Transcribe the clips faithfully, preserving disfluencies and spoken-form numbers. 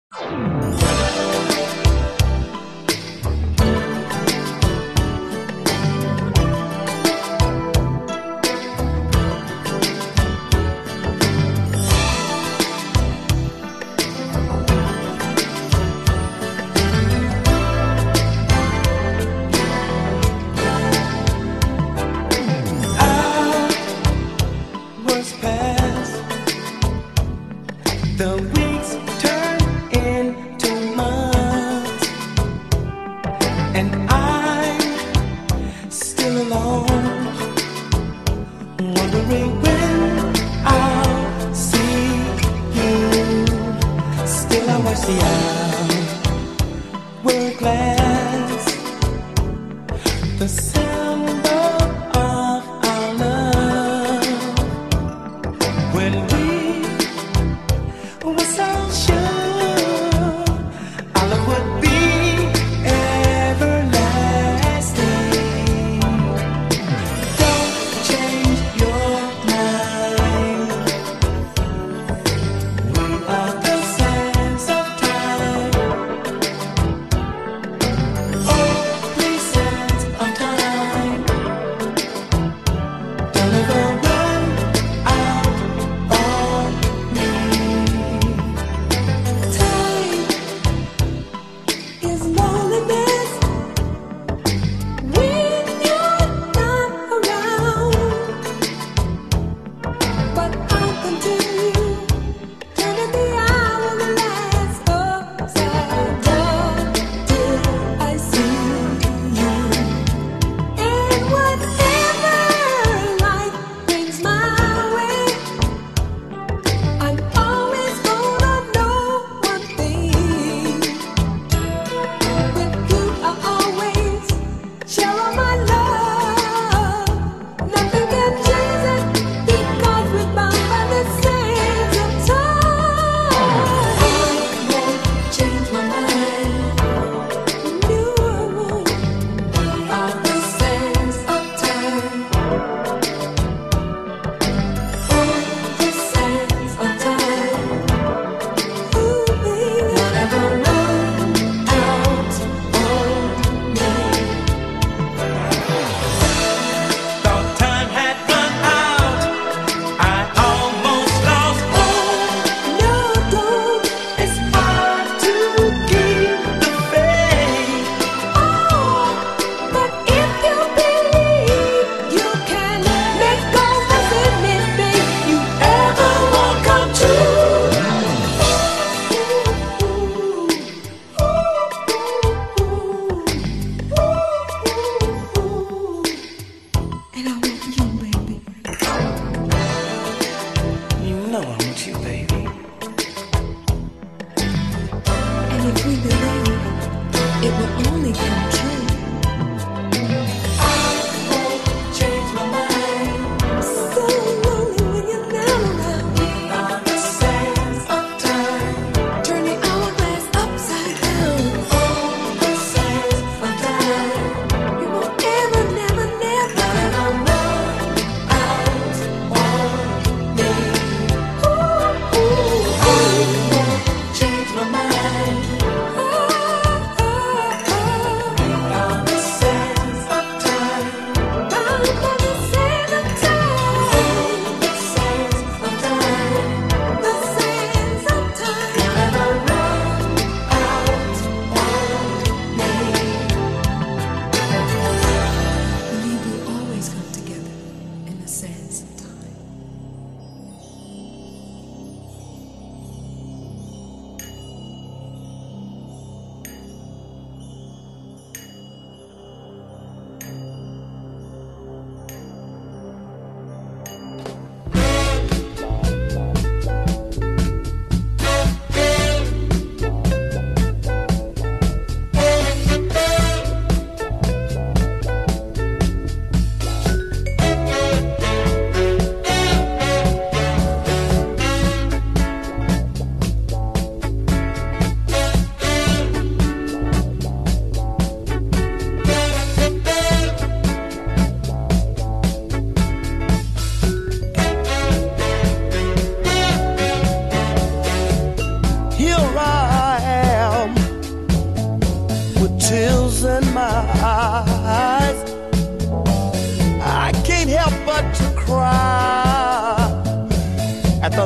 The weeks turn into months, and I'm still alone, wondering when I'll see you. Still I watch the hourglass, the symbol of our love. When we was so sure our love would be everlasting. Don't change your mind. We are the sands of time.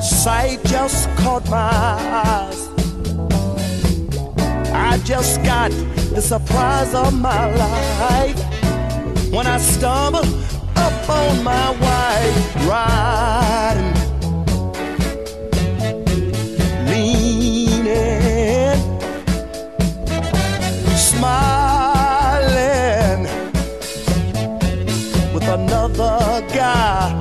sight just caught my eyes. I just got the surprise of my life when I stumbled up on my wife riding, leaning, smiling with another guy.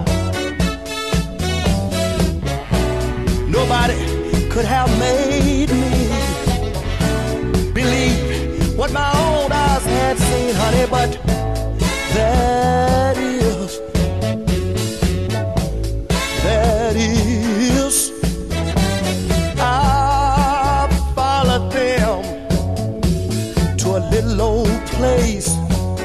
Nobody could have made me believe what my own eyes had seen, honey, but that is, that is, I followed them to a little old place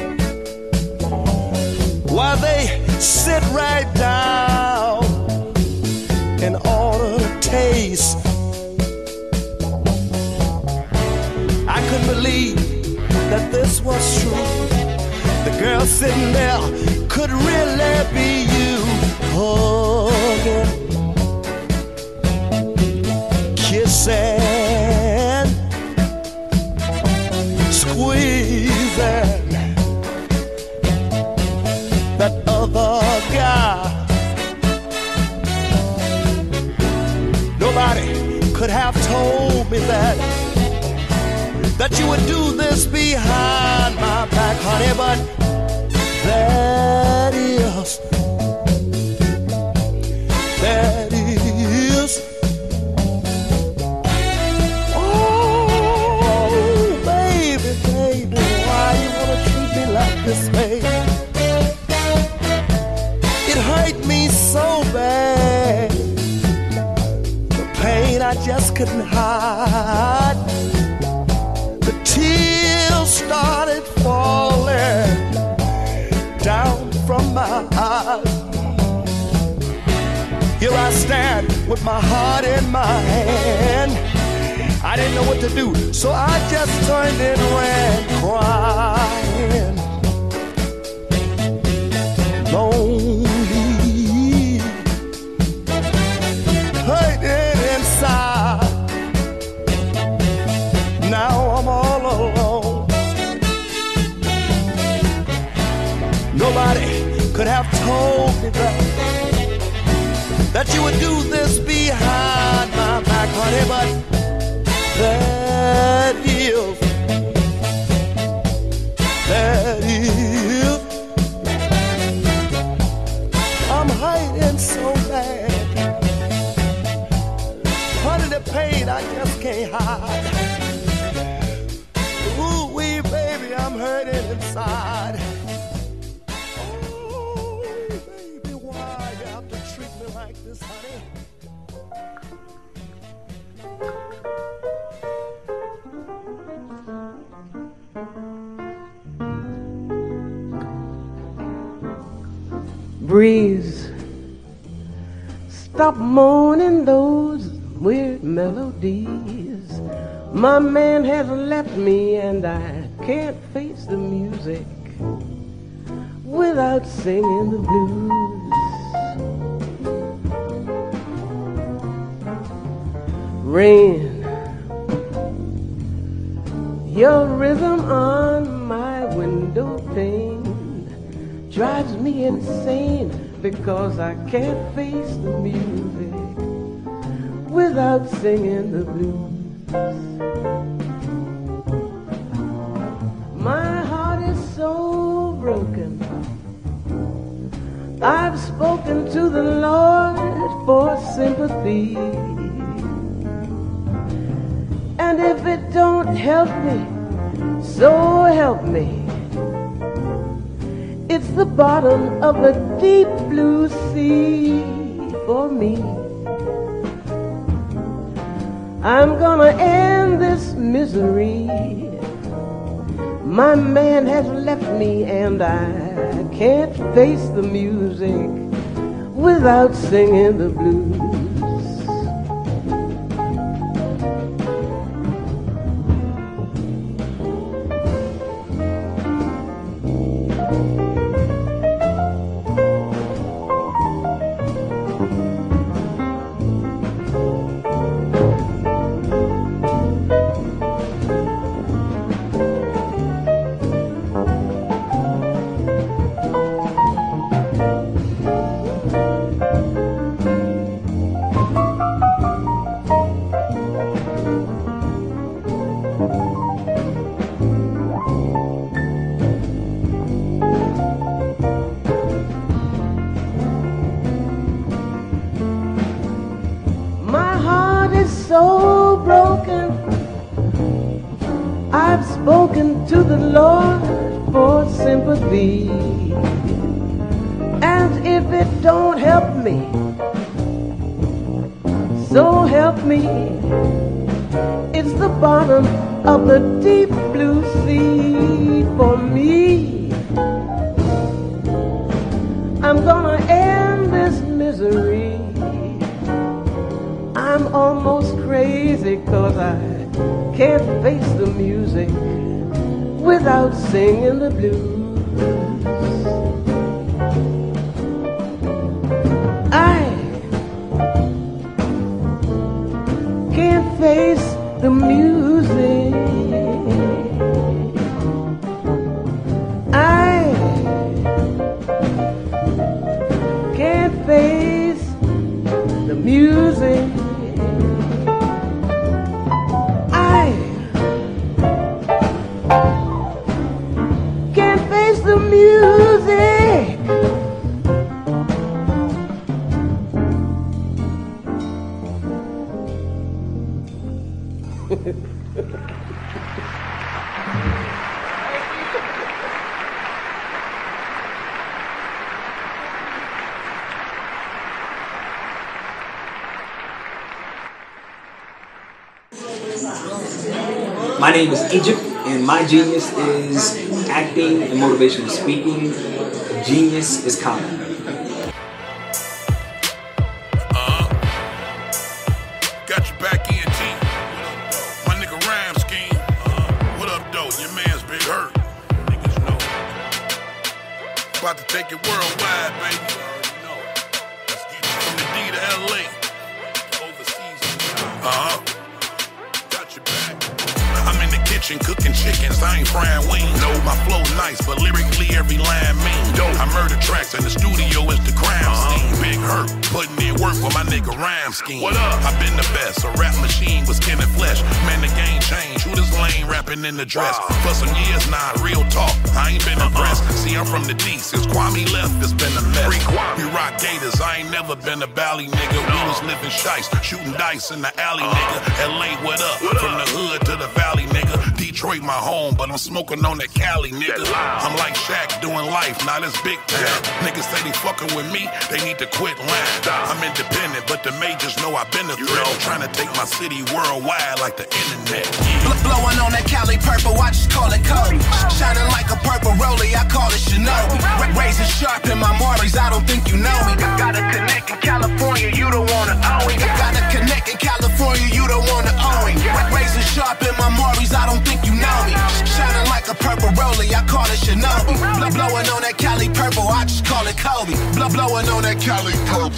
where they sit right down and order a taste. I couldn't believe that this was true. The girl sitting there could really be you. Hugging, kissing, squeezing that other guy. Nobody could have told me that that you would do this behind my back, honey, but that is, that is, oh, baby, baby, why you wanna treat me like this, baby? It hurt me so bad, the pain I just couldn't hide. The tears started falling down from my eyes. Here I stand with my heart in my hand. I didn't know what to do, so I just turned and ran, crying, lonely, hurting inside. Now I'm all alone. Nobody could have told me that that you would do this behind my back, honey, but that is, that is, I'm hurting so bad, honey, the pain I just can't hide. Ooh wee, baby, I'm hurting inside. Oh, baby, why you have to treat me like this, honey? Breeze, stop moaning those weird melodies. My man has left me and I can't face the music without singing the blues. Rain, your rhythm on my window pane drives me insane because I can't face the music without singing the blues. My heart is so broken, I've spoken to the Lord for sympathy, and if it don't help me, so help me, it's the bottom of a deep blue sea for me. I'm gonna end this misery. My man has left me and I can't face the music without singing the blues. so broken. I've spoken to the Lord for sympathy, and if it don't help me, so help me, it's the bottom of the deep blue sea for me. I'm gonna end this misery. I'm almost crazy 'cause I can't face the music without singing the blues. I can't face the music. I can't face the music. I can't face the music. My name is Egypt, and my genius is acting and motivational speaking. Genius is comedy. Uh-huh. Got your back in, G. My nigga Rhyme Scheme. Uh-huh. What up, though? Your man's Big Hurt. Niggas know. About to take it worldwide, baby. Let's get you from the D to L A. Overseas. Uh-huh. Got your back. I'm in the kitchen cooking chickens, I ain't frying wings. No, my flow nice, but lyrically every line mean. Dope. I murder tracks in the studio is the crime uh-huh. scene. Big Hurt, putting in work with my nigga Rhyme Scheme. What up? I been the best, a rap machine with skin and flesh. Man, the game changed, who this lane rapping in the dress? Wow. For some years now, real talk, I ain't been impressed. Uh-huh. See, I'm from the D, since Kwame left, it's been a mess. We rock gators, I ain't never been a bally nigga. No. We was living shice, shooting dice in the alley, uh-huh. nigga. L A, what up? What from up? The hood to the valley, nigga. Detroit my home, but I'm smoking on that Cali, nigga. I'm like Shaq doing life, not as big time. Yeah. Niggas say they fucking with me, they need to quit lying. I'm independent, but the majors know I've been a threat. I'm trying to take my city worldwide like the internet. Yeah. Blowing on that Cali purple, I just call it Kobe. Shining like a purple rollie, I call it Shinobi. Razor sharp in my Marlies, I don't think you know me. Got a connect in California, you don't wanna own it. Got a connect in California, you don't wanna own it. Razor sharp in my Marlies, I don't think you know me. Shining like a purple rollie, I call it Shinobi. Blow, blowing on that Cali purple, I just call it Kobe. Blow, blowing on that Cali purple.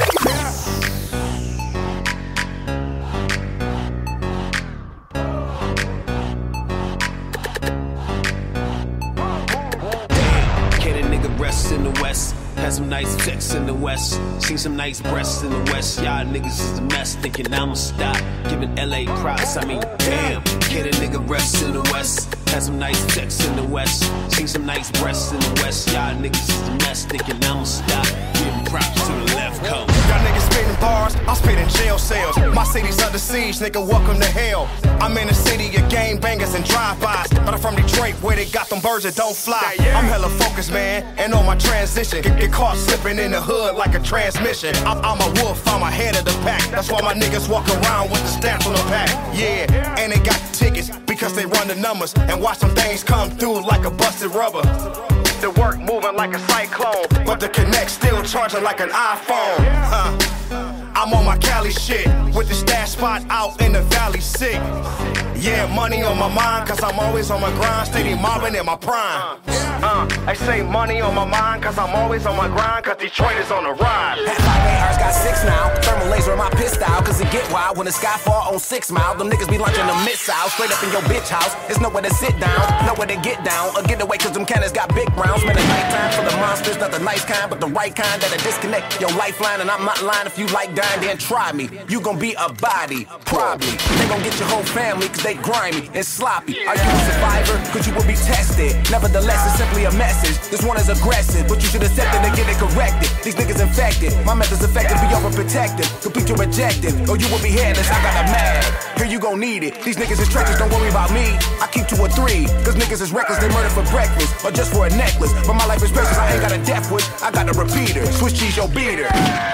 In the West, had some nice chicks in the West, seen some nice breasts in the West. Y'all niggas is a mess, thinking I'ma stop giving L A props. I mean, damn, can a nigga rest in the West? Had some nice chicks in the West, seen some nice breasts in the West. Y'all niggas is a mess, thinking I'ma stop giving props to the left coast. Y'all niggas spitting bars, I'm spitting jail cells. My city's under siege, nigga, welcome to hell. I'm in a city of gang bangers and drive-bys, but I'm from Detroit where they got them birds that don't fly. I'm hella focused, man, and on my transition. Get, get caught slipping in the hood like a transmission. I'm, I'm a wolf, I'm ahead of the pack. That's why my niggas walk around with the stamps on the pack. Yeah, and they got the tickets because they run the numbers and watch some things come through like a busted rubber. The work moving like a cyclone, but the connect still charging like an iPhone. Huh. I'm on my Cali shit, with the stash spot out in the valley sick. Yeah, money on my mind, cause I'm always on my grind, steady mobbing in my prime. Uh, I say money on my mind, cause I'm always on my grind, cause Detroit is on the ride. That five eight R's got six now, thermal laser in my pistol, cause it get wild when the sky fall on six mile. Them niggas be launching a missile, straight up in your bitch house. There's nowhere to sit down, nowhere to get down, or get away cause them cannons got big rounds. Man, it's nighttime for the monsters, not the nice kind, but the right kind that'll disconnect your lifeline. And I'm not lying if you like dying, mind, then try me. You gon' be a body, probably. They gon' get your whole family cause they grimy and sloppy. Are you a survivor? Cause you will be tested. Nevertheless, it's simply a message. This one is aggressive, but you should accept it and get it corrected. These niggas infected. My method's effective, be overprotective. Complete your rejected, or you will be headless. I got a mag. Here you gon' need it. These niggas is treacherous, don't worry about me. I keep two or three. Cause niggas is reckless, they murder for breakfast. Or just for a necklace. But my life is precious, I ain't got a death wish. I got a repeater. Swiss cheese your beater.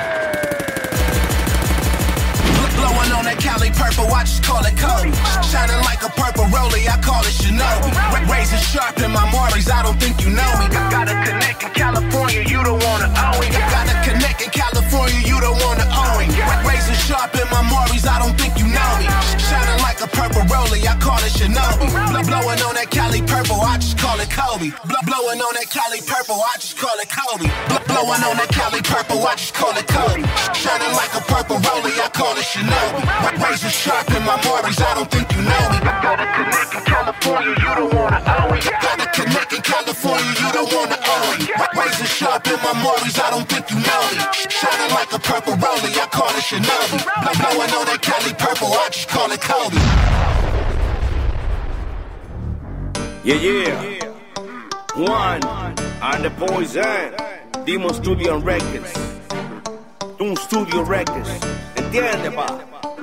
Blowing on that Cali purple, I just call it Kobe. Shining like a purple rollie, I call it Shinobi. Razor sharp in my Maurice, I don't think you know me. Got a connect in California, you don't wanna own it. Got a connect in California, you don't wanna own it. Razor sharp in my Maurice, I don't think you know me. Shining like a purple rollie, I call it Shinobi. Blowing on that Cali purple, I just call it Kobe. Blowing on that Cali purple, I just call it Kobe. Blowing on that Cali purple, I just call it Kobe. Shining like a purple rollie, I call it Shinobi. Razor sharp in my Maurice, I don't think you know me. Got a connect in California, you don't wanna own it. Got a connect in California, you don't wanna own it. Razor sharp in my Maurice, I don't think you know me. Shining like a purple rollie, I call it Shinobi. Blowing on that Cali purple, I just call it Kobe. Yeah, yeah. One, and the Poison. Demon Studio Records. Doom Studio Records. ¿Entiendes, pa?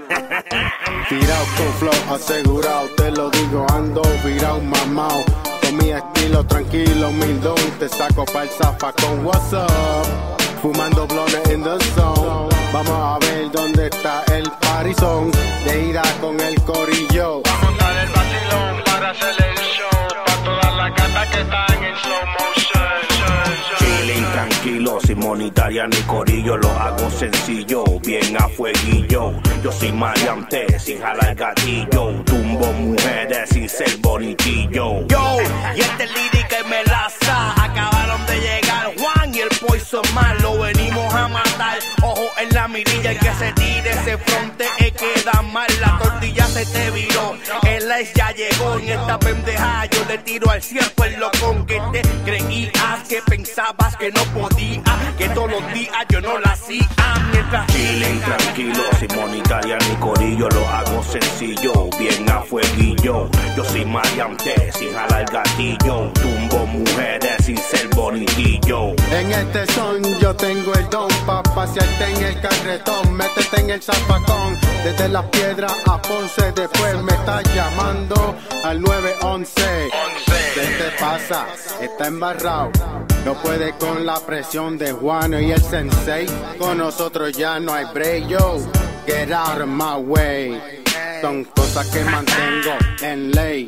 Tirao con flow asegurado, te lo digo, ando virao mamao. Con mi estilo tranquilo, mindón, te saco pa'l zafacón. What's up? Fumando blones in the zone. Vamos a ver dónde está el parizón. De ida con el corillo. Vamos a montar el vacilón para hacer el show. Pa' todas las gatas que están en slow motion. Chilling tranquilo, sin monetaria ni corillo, lo hago sencillo, bien a fueguillo. Yo soy maleante, sin jalar gatillo, tumbo mujeres sin ser bonitillo. Yo, y este lírica y melaza, acabaron de llegar Juan y el Poison Man, lo venimos a matar. Ojo en la mirilla, el que se tire ese fronte y queda mal, la tortilla se te viró. El ice ya llegó, en esta pendeja yo le tiro al cielo, pues lo con que te creías que pensabas que no podía, que todos los días yo no la hacía. Mientras chillen tranquilo, sin monetaria ni corillo, lo hago sencillo, bien a fueguillo. Yo soy maleante, sin jalar gatillo, tumbo mujeres sin ser bonitillo. En este son yo tengo el don pa' pasearte en el carretón, métete en el zafacón. Desde las piedras a Ponce, después me estás llamando al nueve once. ¿Qué te pasa? Está embarrado. No puede con la presión de Juan y el sensei. Con nosotros ya no hay break, yo. Get out of my way. Son cosas que mantengo en ley.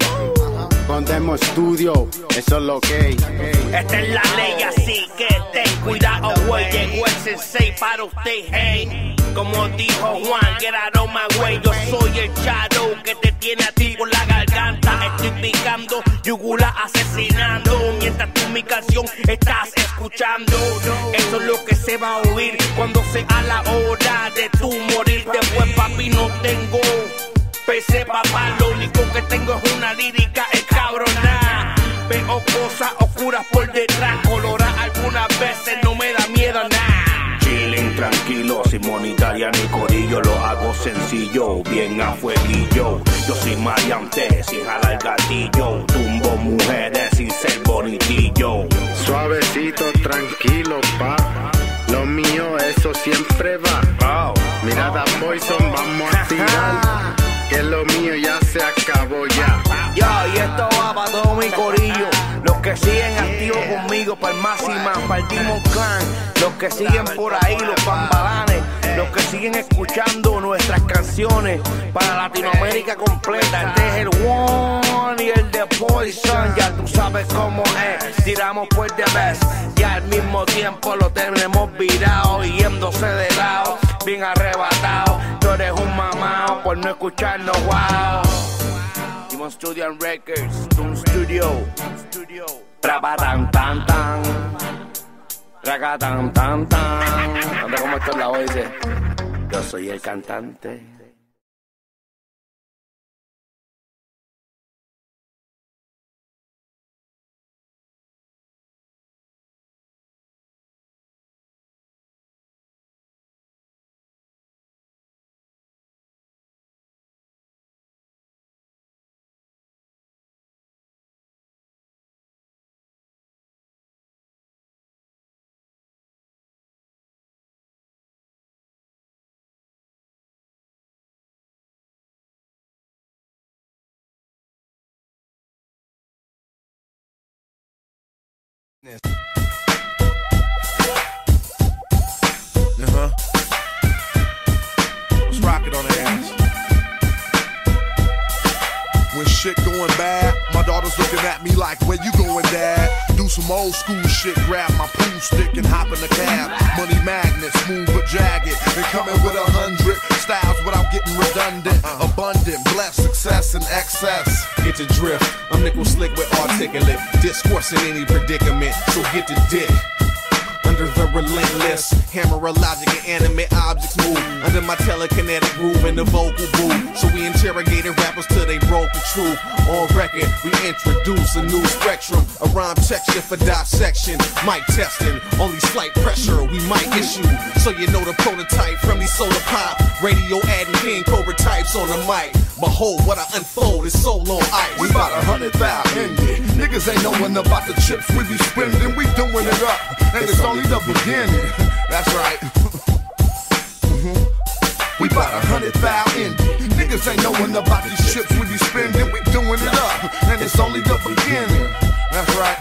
Con Demo Studio, eso es lo que hay. Esta es la ley, así que ten cuidado, güey. Llegó el sensei para usted, hey. Como dijo Juan, get out of my way. Yo soy el shadow que te tiene a ti por la garganta. Estoy picando, yugula asesinando. Mientras tú mi canción estás escuchando. Eso es lo que se va a oír cuando sea la hora de tu morir. Después, papi, no tengo P C, papá. Lo único que tengo es una lírica encabronada. Veo cosas oscuras por detrás. Colorar algunas veces no me da miedo a nada. Chilling tranquilo, sin monetaria ni corillo, lo hago sencillo, bien a fueguillo. Yo soy maleante, sin jalar gatillo, tumbo mujeres sin ser bonitillo. Suavecito, tranquilo, pa. Lo mío, eso siempre va. Mirada Poison, vamos a tirar. Que lo mío ya se acabó ya. Yo, y esto va para todo mi corillo. Los que siguen activos conmigo, para el Máxima, para el Demon Clan. Los que siguen por ahí, los bambalanes. Los que siguen escuchando nuestras canciones para Latinoamérica completa. Este es el One y el de Poison. Ya tú sabes cómo es. Tiramos por the best. Y al mismo tiempo lo tenemos virado, yéndose de lado, bien arrebatado. Tú eres un mamao por no escucharnos, wow. Demon Studio Records, Doom Studio. Trapa tan tan tan. Traga tan tan tan. ¿Dónde cómo esto es la voz? Dice, yo soy el cantante. Uh-huh. Let's rock it on the ass. When shit going bad, my daughter's looking at me like, where you going, Dad? Do some old school shit, grab my pool stick and hop in the cab. Money magnet, smooth but jagged, and coming with a hundred styles without getting redundant. Abundant, blessed, success and excess. Get the drift, I'm nickel slick with articulate discourse in any predicament, so get the dick. Under the relentless hammer of logic and animate objects move under my telekinetic groove in the vocal booth. So we interrogated rappers till they broke the truth. On record, we introduce a new spectrum, a rhyme texture for dissection. Mic testing, only slight pressure we might issue. So you know the prototype from these soda pop, radio adding King Cobra types on the mic. Behold what I unfold is soul on ice. We bout a hundred thousand. Niggas ain't knowing about the chips we be spending. We doing it up, and it's only the beginning. That's right. Mm-hmm. We bout a hundred thousand. Niggas ain't knowing about these chips we be spending. We doing it up, and it's only the beginning. That's right.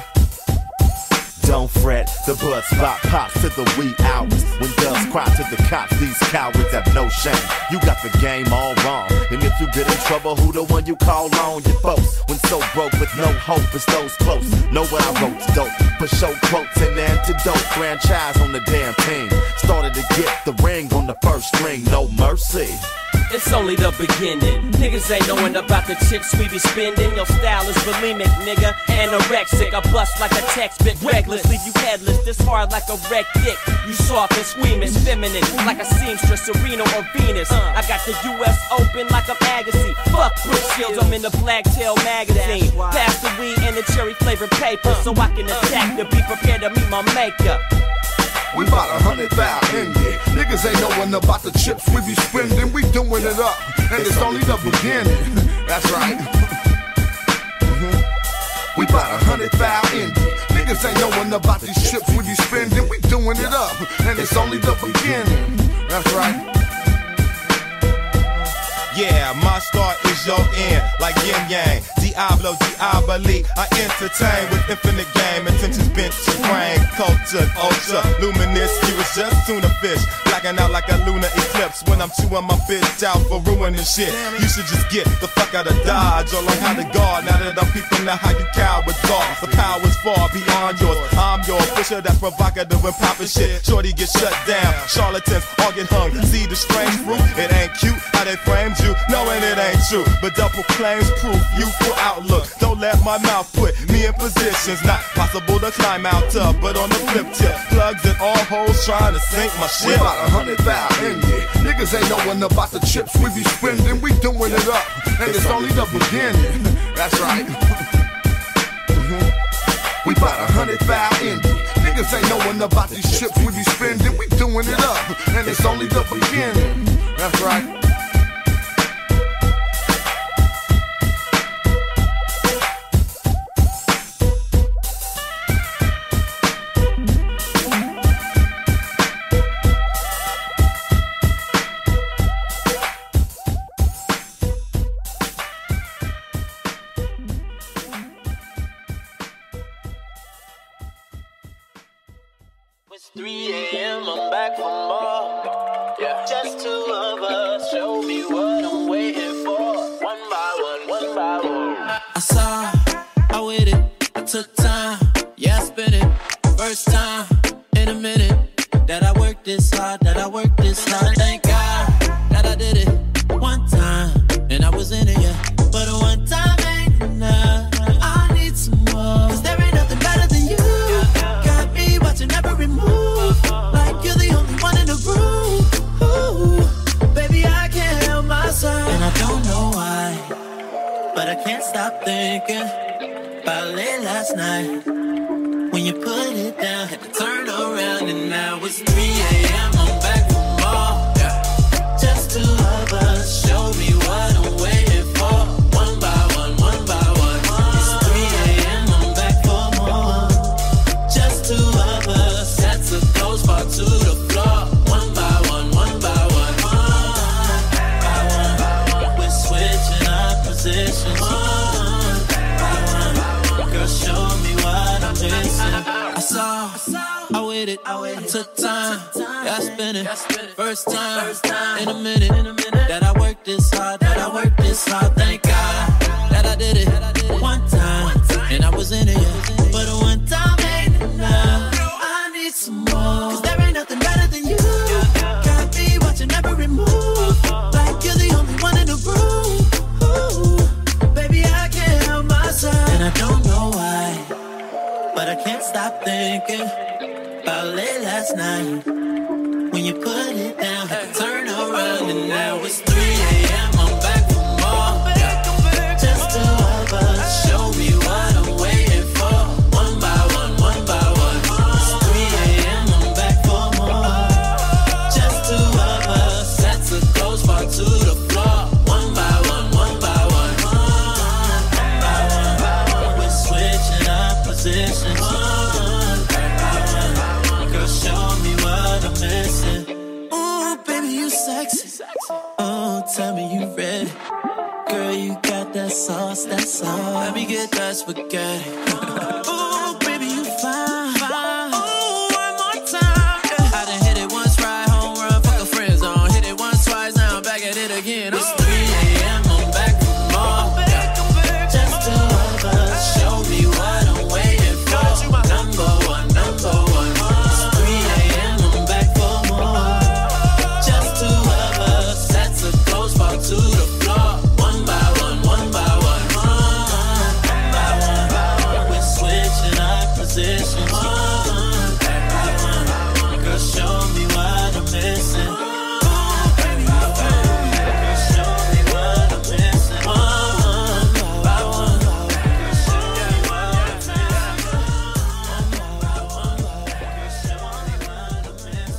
Don't fret, the blood spot pops to the wee hours. When doves cry to the cops, these cowards have no shame. You got the game all wrong, and if you get in trouble, who the one you call on? Your folks. When so broke with no hope, it's those close. Know what I wrote's dope, for show quotes and antidote. Franchise on the damn team. Started to get the ring on the first string, no mercy. It's only the beginning. Niggas ain't knowing about the chips we be spending. Your style is bulimic, nigga, anorexic. I bust like a text-bit reckless, leave you headless, this hard like a wreck dick. You soft and squeamish, feminine, like a seamstress, Serena or Venus. I got the U S open like I'm Agassi. Fuck Brooke Shields, I'm in the Blacktail magazine. Pass the weed and the cherry flavored paper, so I can attack to be prepared to meet my maker. We bout a hundred thousand. Niggas ain't knowing about the chips we be spending. We doing it up, and it's only the beginning. That's right. Mm-hmm. We bout a hundred thousand. Niggas ain't knowing about these chips we be spending. We doing it up, and it's only the beginning. That's right. Yeah, my start is your end, like yin yang. Diablo, diaboli, I entertain with infinite game. Attention's bent to brain, culture, ultra, luminous. You was just tuna fish, blacking out like a lunar eclipse. When I'm chewing my bitch out for ruining shit, you should just get the fuck out of Dodge or learn how to guard. Now that I'm peeping out how you cowards are, the power's far beyond yours. I'm your fisher that's provocative and poppin' shit. Shorty get shut down, charlatans all get hung. See the strange fruit, it ain't cute how they framed you, knowing it ain't true, but double claims proof, youthful outlook. Don't let my mouth put me in positions not possible to climb out of, but on the flip tip, plugs in all holes trying to sink my shit. We about a hundred thousand. Niggas ain't knowing about the chips we be spending. We doing it up, and it's only the beginning. That's right. Mm-hmm. We about a hundred thousand. Niggas ain't knowing about these chips we be spending. We doing it up, and it's only the beginning. That's right. three A M I'm back for more. Yeah. Just two of us. Show me what I'm waiting for. One by one, one by one. I saw, I waited, I took time. Yeah, I spent it. First time in a minute that I worked this hard, that I worked this hard. Thank God that I did it one time and I was in it, yeah. But one time ain't enough. I need some more. Cause there ain't nothing better than you. Got me watching every move. Like you're the only one in the room. Ooh, baby, I can't help myself. And I don't know why, but I can't stop thinking about late last night. When you put it down, had to turn around, and now it's three A M I'm back for more. Yeah. Just two of us, show me what I'm waiting for. One by one, one by one. It's three A M I'm back for more. Just two of us, that's a close bar to the floor. One by one, one by one. One by one, we're switching our positions. One by one, girl, show me what I'm missing. I took time, yeah, I spent it. First time in a minute that I worked this hard, that I worked this hard. Thank God that I did it one time, and I was in it, yeah. But one time ain't enough. I need some more, 'cause there ain't nothing better than you. Got me watching every move, like you're the only one in the room. Ooh, baby, I can't help myself, and I don't know why, but I can't stop thinking about late last night when you put it down, had to turn around, and now it's three a.m. I'm back for more. Just two of us, show me what I'm waiting for. One by one, one by one. It's three a.m. I'm back for more. Just two of us, that's a close part to the floor. One by one, one by one. One by one, by one. We're switching up positions. Oh, tell me you ready. Girl, you got that sauce, that sauce. Let me get that spaghetti. Ooh, baby, you fine, fine. Ooh, one more time, yeah. I done hit it once, right, home run, fuck a friend zone. Hit it once, twice, now I'm back at it again. It's three a.m., I'm back for more. Just two of us, show me what I'm waiting for. Number one, number one. It's three a.m., I'm back for more. Just two of us, that's a close part to the floor. One by one, one by one. One by one, by one. We're switching our positions. One by one. Girl, show me what I'm missing. Ooh, baby, you fine. Girl, show me what I'm missing. One by one. Girl, show me what I'm missing. One by one. Girl, show me what I'm missing.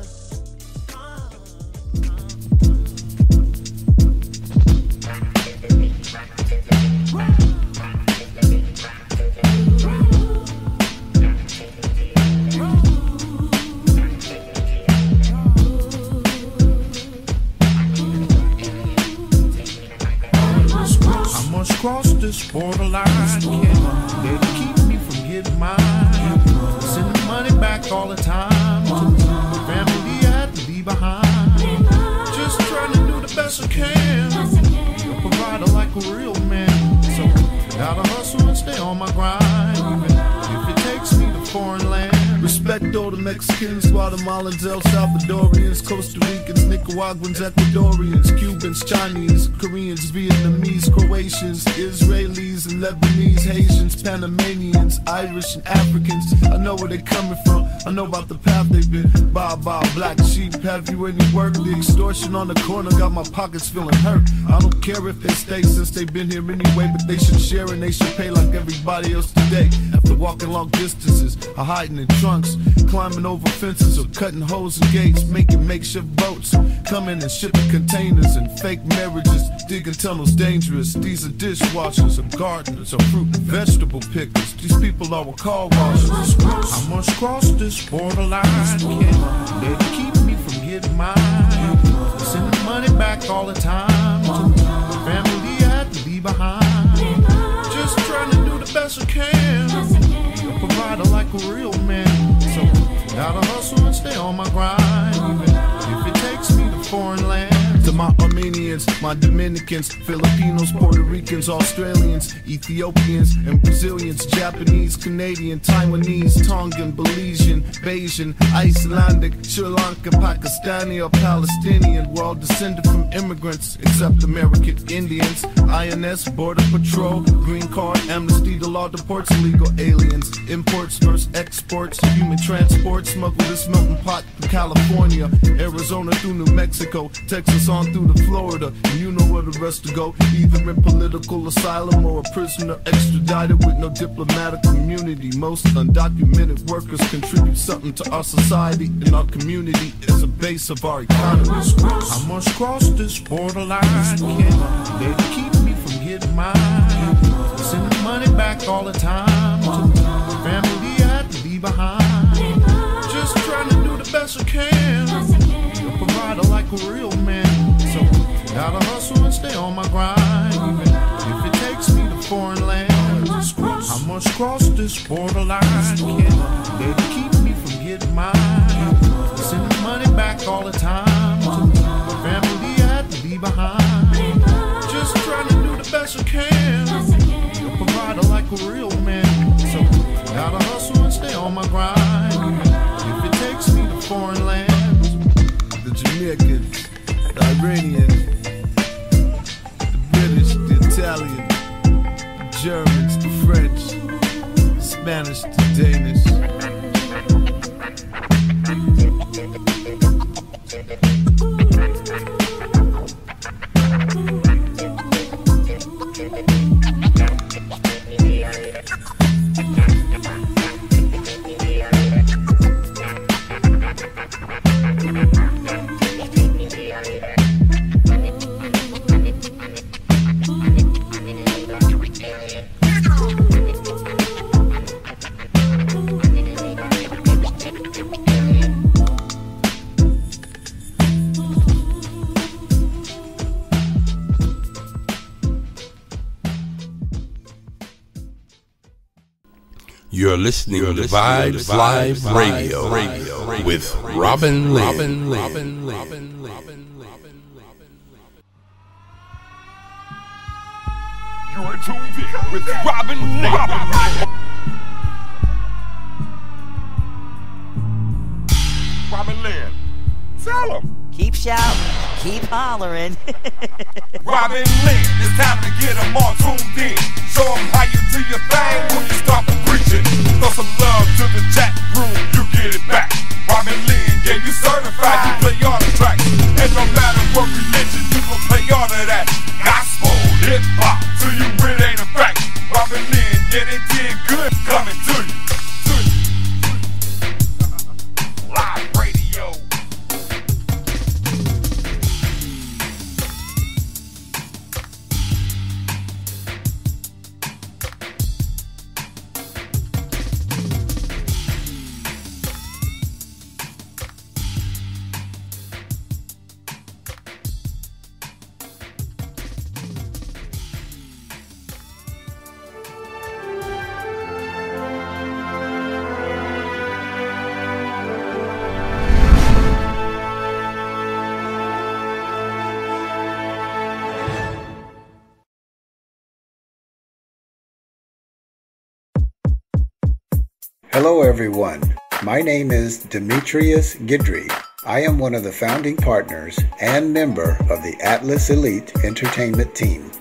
I must cross this borderline, yeah. They keep me from getting mine. Sending money back all the time to the family I had to leave behind. Just trying to do the best I can. A provider like a real man. So gotta hustle and stay on my grind, even if it takes me to foreign land. Respect all the Mexicans, Guatemalans, El Salvadorians, Costa Ricans, Nicaraguans, Ecuadorians, Cubans, Chinese, Koreans, Vietnamese, Croatians, Israelis and Lebanese, Haitians, Panamanians, Irish and Africans. I know where they're coming from, I know about the path they've been. Bob, Bob, black sheep, have you any work? The extortion on the corner got my pockets feeling hurt. I don't care if they stay since they've been here anyway, but they should share and they should pay like everybody else today. After walking long distances, or hiding in trunks, climbing over fences or cutting holes in gates, making makeshift boats, coming and shipping containers and fake marriages, digging tunnels dangerous. These are dishwashers or gardeners or fruit and vegetable pickers. These people are car washers. I must cross this borderline, yeah. They keep me from getting mine. Sending money back all the time to the family I had to leave behind. Just trying to do the best I can. A provider like a real man. So gotta hustle and stay on my grind, even if it takes me to foreign land. To my Armenians, my Dominicans, Filipinos, Puerto Ricans, Australians, Ethiopians, and Brazilians, Japanese, Canadian, Taiwanese, Tongan, Belizean, Bayesian, Icelandic, Sri Lanka, Pakistani, or Palestinian. We're all descended from immigrants, except American Indians. I N S, Border Patrol, Green Card, Amnesty, the law deports illegal aliens. Imports versus exports, human transport, smuggle this melting pot from California, Arizona through New Mexico, Texas on through to Florida, and you know where the rest to go, either in political asylum or a prisoner extradited with no diplomatic immunity. Most undocumented workers contribute something to our society, and our community is the base of our economy. I must cross this borderline, yeah. They keep me from getting mine. Sending money back all the time to the family I had to leave behind. Just trying to do the best I can. A provider like a real man. So gotta hustle and stay on my grind, even if it takes me to foreign land. I must cross this borderline, yeah. They keep me from getting mine. Mediterranean, the British, the Italian, the Germans, the French, the Spanish, the Danish. You're listening to Vibes Live Radio, Radio with Robin Lynn. Robin Lynn. Robin Lynn. You're tuned in with Robin Lynn. Robin Lynn, tell him. Keep shouting, keep hollering. Robin Lynn, it's time to get them all tuned in. Show them how you do your thing when you start preaching. Throw some love to the chat room, you get it back. Robin Lynn, yeah, you certified, you play all the tracks. And no matter what religion, you gon' play all of that. Gospel, hip hop, to you it ain't a fact. Robin Lynn, yeah, they did good coming to you. To you. Live radio. Hello everyone, my name is Demetrius Guidry. I am one of the founding partners and member of the Atlas Elite Entertainment team.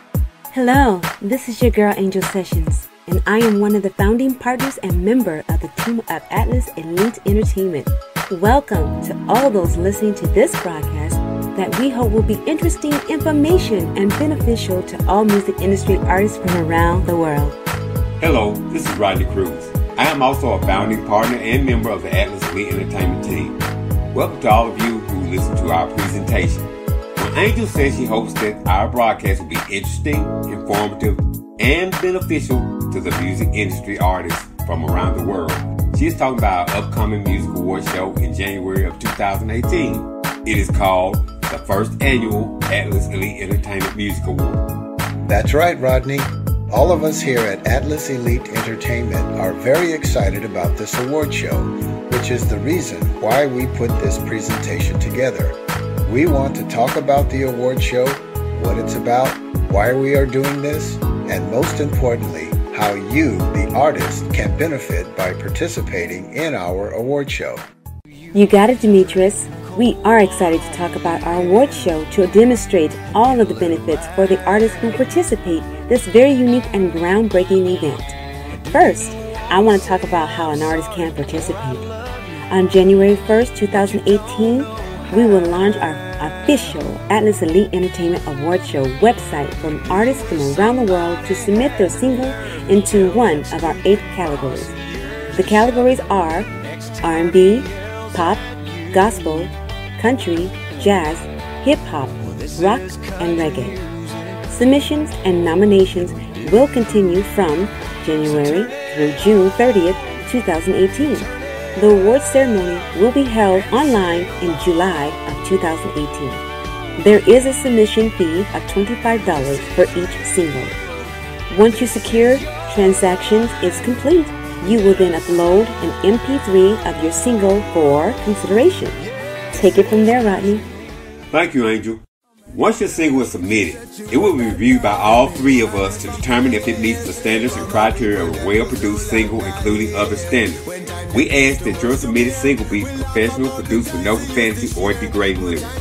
Hello, this is your girl Angel Sessions, and I am one of the founding partners and member of the team of Atlas Elite Entertainment. Welcome to all those listening to this broadcast that we hope will be interesting information and beneficial to all music industry artists from around the world. Hello, this is Rodney Cruz. I am also a founding partner and member of the Atlas Elite Entertainment team. Welcome to all of you who listen to our presentation. When Angel says she hopes that our broadcast will be interesting, informative, and beneficial to the music industry artists from around the world, she is talking about our upcoming music award show in January of two thousand eighteen. It is called the first annual Atlas Elite Entertainment Music Award. That's right, Rodney. All of us here at Atlas Elite Entertainment are very excited about this award show, which is the reason why we put this presentation together. We want to talk about the award show, what it's about, why we are doing this, and most importantly, how you, the artist, can benefit by participating in our award show. You got it, Demetrius. We are excited to talk about our award show to demonstrate all of the benefits for the artists who participate in this very unique and groundbreaking event. First, I want to talk about how an artist can participate. On January first, two thousand eighteen, we will launch our official Atlas Elite Entertainment Award Show website for artists from around the world to submit their single into one of our eight categories. The categories are R and B, pop, gospel, country, jazz, hip-hop, rock, and reggae. Submissions and nominations will continue from January through June thirtieth, two thousand eighteen. The award ceremony will be held online in July of two thousand eighteen. There is a submission fee of twenty-five dollars for each single. Once you secure transactions is complete, you will then upload an M P three of your single for consideration. Take it from there, Rodney. Thank you, Angel. Once your single is submitted, it will be reviewed by all three of us to determine if it meets the standards and criteria of a well-produced single, including other standards. We ask that your submitted single be professional, produced with no profanity or degrading lyrics.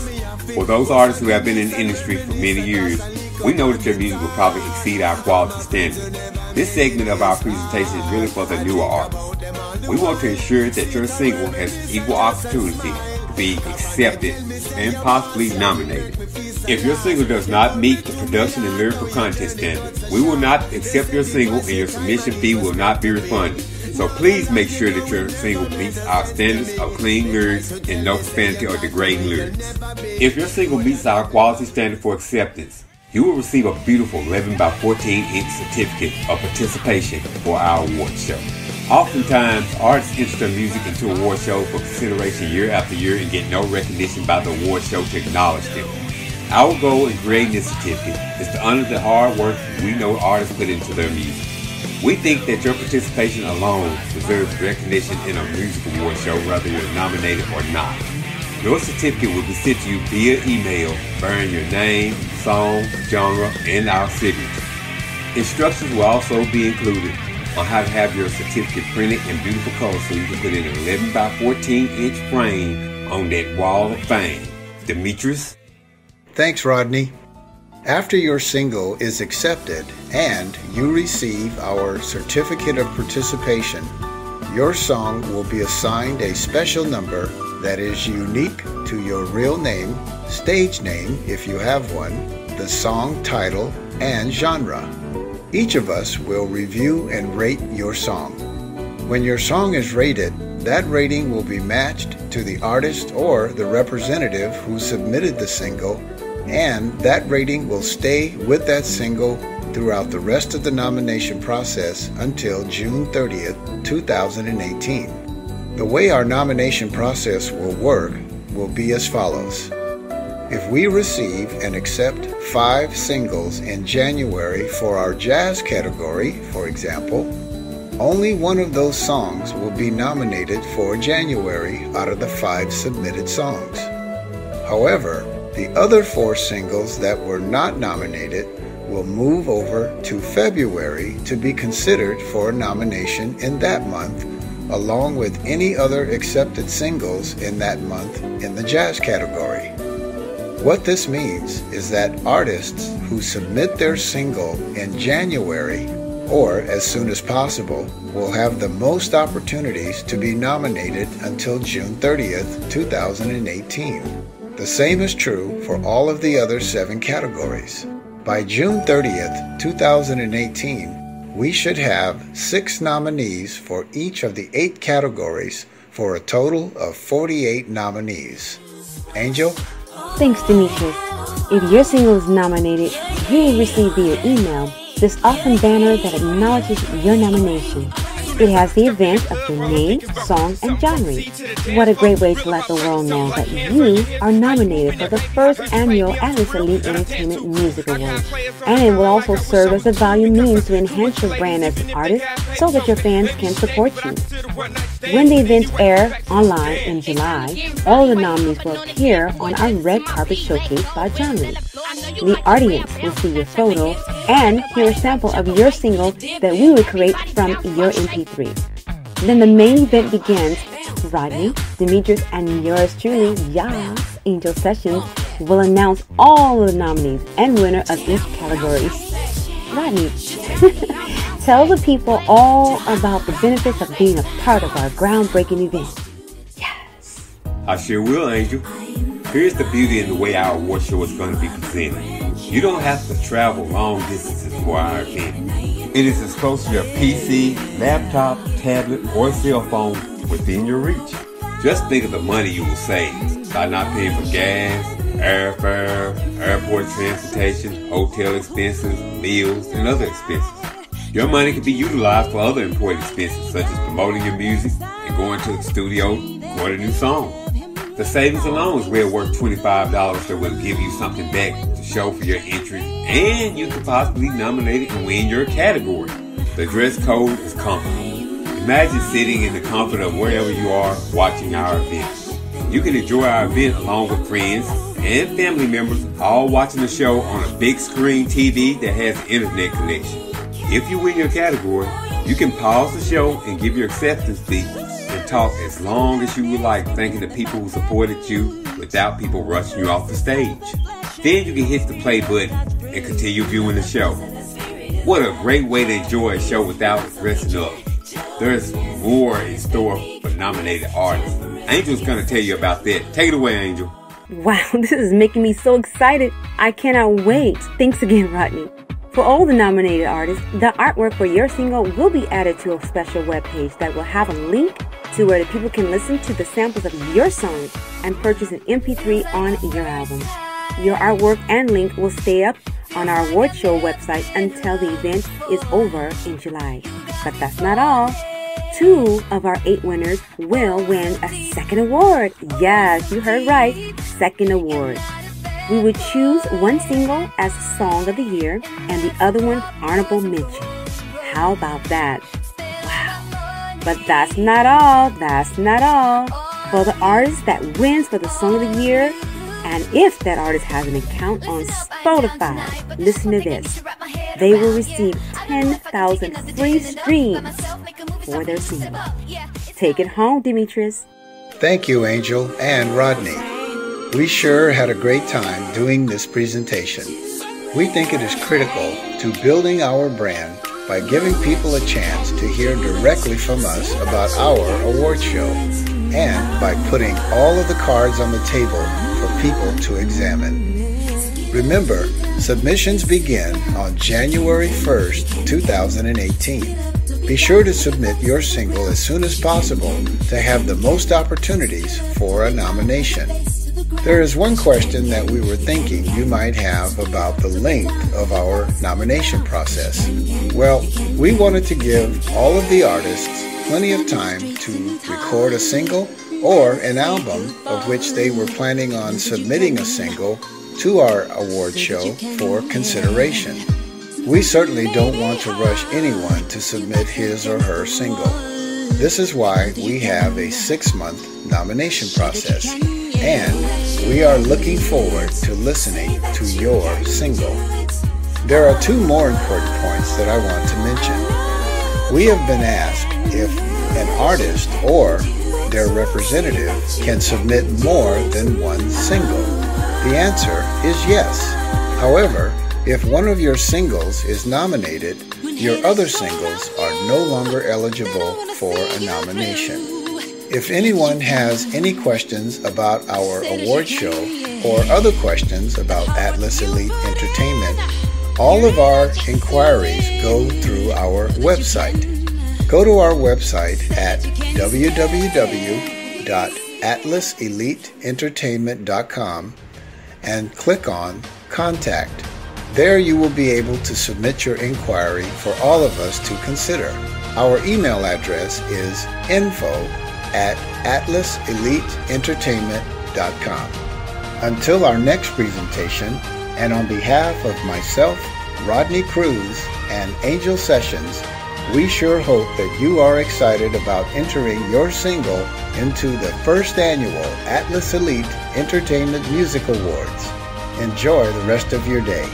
For those artists who have been in the industry for many years, we know that their music will probably exceed our quality standards. This segment of our presentation is really for the newer artists. We want to ensure that your single has equal opportunity to be accepted and possibly nominated. If your single does not meet the production and lyrical content standards, we will not accept your single and your submission fee will not be refunded. So please make sure that your single meets our standards of clean lyrics and no profanity or degrading lyrics. If your single meets our quality standard for acceptance, you will receive a beautiful eleven by fourteen inch certificate of participation for our award show. Oftentimes, artists enter their music into award shows for consideration year after year and get no recognition by the award show to acknowledge them. Our goal in creating this certificate is to honor the hard work we know artists put into their music. We think that your participation alone deserves recognition in a music award show, whether you're nominated or not. Your certificate will be sent to you via email, bearing your name, song, genre, and our signature. Instructions will also be included on how to have your certificate printed in beautiful colors so you can put in an eleven by fourteen inch frame on that wall of fame. Demetrius? Thanks, Rodney. After your single is accepted and you receive our certificate of participation, your song will be assigned a special number that is unique to your real name, stage name if you have one, the song title, and genre. Each of us will review and rate your song. When your song is rated, that rating will be matched to the artist or the representative who submitted the single, and that rating will stay with that single throughout the rest of the nomination process until June thirtieth, two thousand eighteen. The way our nomination process will work will be as follows. If we receive and accept five singles in January for our jazz category, for example, only one of those songs will be nominated for January out of the five submitted songs. However, the other four singles that were not nominated will move over to February to be considered for a nomination in that month, along with any other accepted singles in that month in the jazz category. What this means is that artists who submit their single in January or as soon as possible will have the most opportunities to be nominated until June thirtieth, two thousand eighteen. The same is true for all of the other seven categories. By June thirtieth, two thousand eighteen, we should have six nominees for each of the eight categories for a total of forty-eight nominees. Angel? Thanks, Demetrius. If your single is nominated, you will receive via email this awesome banner that acknowledges your nomination. It has the event of your name, song, and genre. What a great way to let the world know that you are nominated for the first annual Atlas Elite Entertainment Music Awards. And it will also serve as a value means to enhance your brand as an artist so that your fans can support you. When the events air online in July, all the nominees will appear on our red carpet showcase by genre. The audience will see your photo and hear a sample of your single that we will create from your M P three. Then the main event begins. Rodney, Demetrius, and yours truly, Yas, Angel Sessions, will announce all of the nominees and winner of each category. Rodney, tell the people all about the benefits of being a part of our groundbreaking event. Yes. I sure will, Angel. Here's the beauty in the way our award show is going to be presented. You don't have to travel long distances for our event. It is as close to your P C, laptop, tablet, or cell phone within your reach. Just think of the money you will save by not paying for gas, airfare, airport transportation, hotel expenses, meals, and other expenses. Your money can be utilized for other important expenses such as promoting your music and going to the studio to record a new song. The savings alone is well worth twenty-five dollars that will give you something back to show for your entry, and you could possibly nominate it and win your category. The dress code is comfortable. Imagine sitting in the comfort of wherever you are watching our event. You can enjoy our event along with friends and family members, all watching the show on a big screen T V that has an internet connection. If you win your category, you can pause the show and give your acceptance fee and talk as long as you would like, thanking the people who supported you without people rushing you off the stage. Then you can hit the play button and continue viewing the show. What a great way to enjoy a show without dressing up. There's more in store for nominated artists. Angel's gonna tell you about that. Take it away, Angel. Wow, this is making me so excited. I cannot wait. Thanks again, Rodney. For all the nominated artists, the artwork for your single will be added to a special webpage that will have a link to where the people can listen to the samples of your song and purchase an M P three on your album. Your artwork and link will stay up on our award show website until the event is over in July. But that's not all. Two of our eight winners will win a second award. Yes, you heard right, second award. We would choose one single as Song of the Year and the other one honorable mention. How about that? Wow. But that's not all. That's not all. For the artist that wins for the Song of the Year, and if that artist has an account on Spotify, listen to this. They will receive ten thousand free streams for their single. Take it home, Demetrius. Thank you, Angel and Rodney. We sure had a great time doing this presentation. We think it is critical to building our brand by giving people a chance to hear directly from us about our award show, and by putting all of the cards on the table for people to examine. Remember, submissions begin on January first, two thousand eighteen. Be sure to submit your single as soon as possible to have the most opportunities for a nomination. There is one question that we were thinking you might have about the length of our nomination process. Well, we wanted to give all of the artists plenty of time to record a single or an album of which they were planning on submitting a single to our award show for consideration. We certainly don't want to rush anyone to submit his or her single. This is why we have a six-month nomination process, and we are looking forward to listening to your single. There are two more important points that I want to mention. We have been asked if an artist or their representative can submit more than one single. The answer is yes. However, if one of your singles is nominated, your other singles are no longer eligible for a nomination. If anyone has any questions about our award show or other questions about Atlas Elite Entertainment, all of our inquiries go through our website. Go to our website at w w w dot atlas elite entertainment dot com and click on Contact. There you will be able to submit your inquiry for all of us to consider. Our email address is info at atlas elite entertainment dot com. Until our next presentation, and on behalf of myself, Rodney Cruz, and Angel Sessions, we sure hope that you are excited about entering your single into the first annual Atlas Elite Entertainment Music Awards. Enjoy the rest of your day.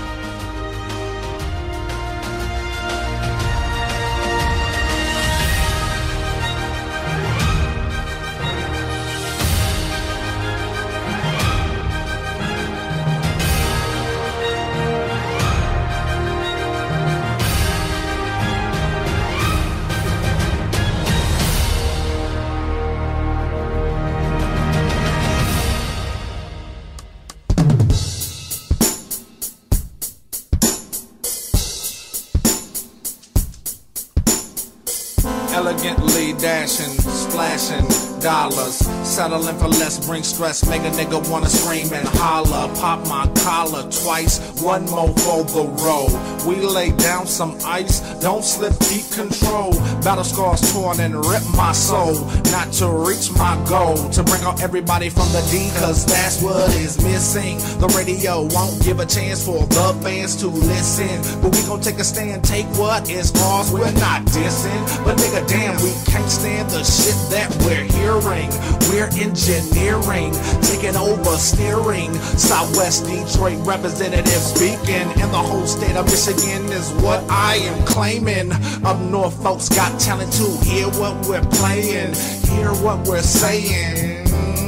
Elegantly dashing, splashing dollars, settling for less, bring stress, make a nigga wanna scream and holler. Pop my collar twice, one more for the road. We lay down some ice, don't slip, keep control. Battle scars torn and rip my soul, not to reach my goal, to bring out everybody from the D, cause that's what is missing. The radio won't give a chance for the fans to listen, but we gon' take a stand, take what is ours, we're not dissing. But nigga damn, we can't can't stand the shit that we're hearing. We're engineering, taking over steering. Southwest Detroit representative speaking, and the whole state of Michigan is what I am claiming. Up north folks got talent too. Hear what we're playing, hear what we're saying.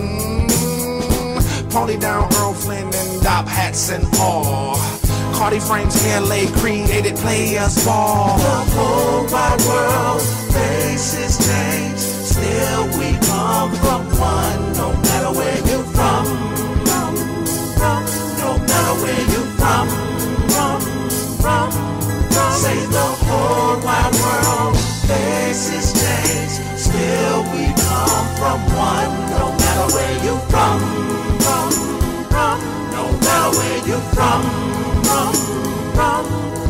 Pony down Earl Flynn and Dop hats and all. Cardi frames, hair laid, created players ball. The whole wide world faces change, still we come from one. No matter where you from, from, from. No matter where you from, from, from, from. Say the whole wide world faces change, still we come from one. No matter where you from, from, from. No matter where you from, from, from,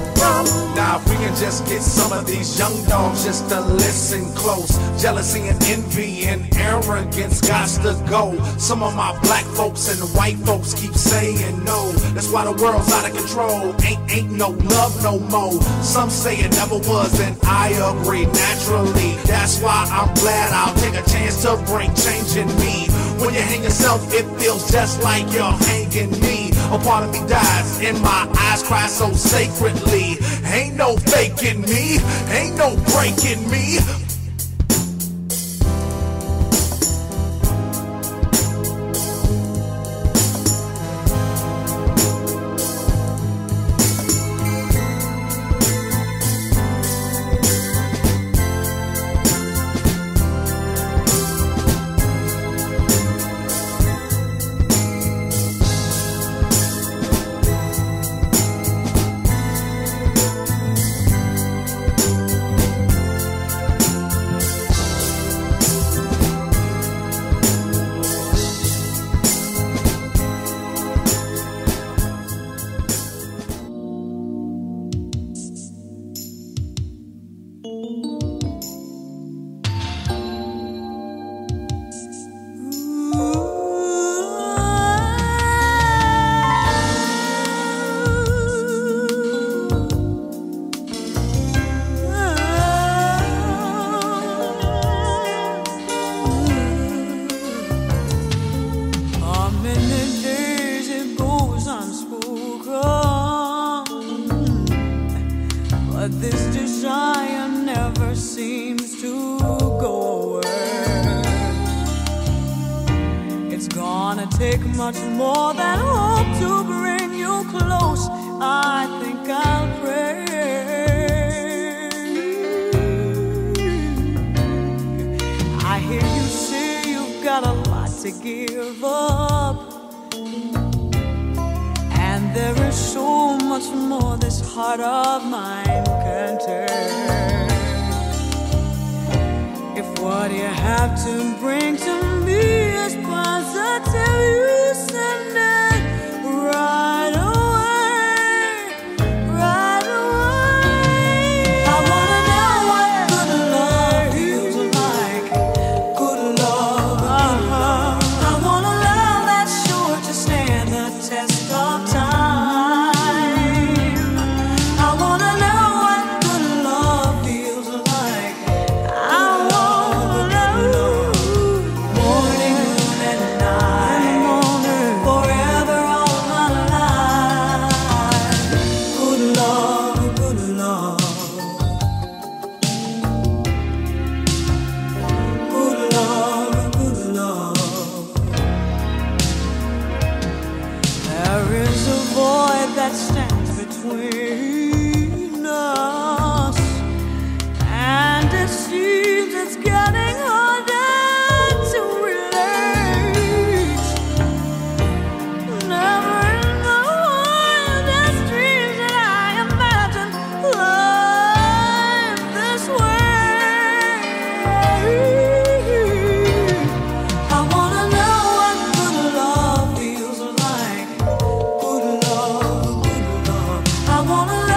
from. Now if we can just get some of these young dogs just to listen close. Jealousy and envy and arrogance got to go. Some of my black folks and white folks keep saying no. That's why the world's out of control. Ain't ain't no love no more. Some say it never was, and I agree naturally. That's why I'm glad I'll take a chance to bring change in me. When you hang yourself, it feels just like you're hanging me. A part of me dies, and my eyes cry so sacredly. Ain't no faking me, ain't no breaking me. I wanna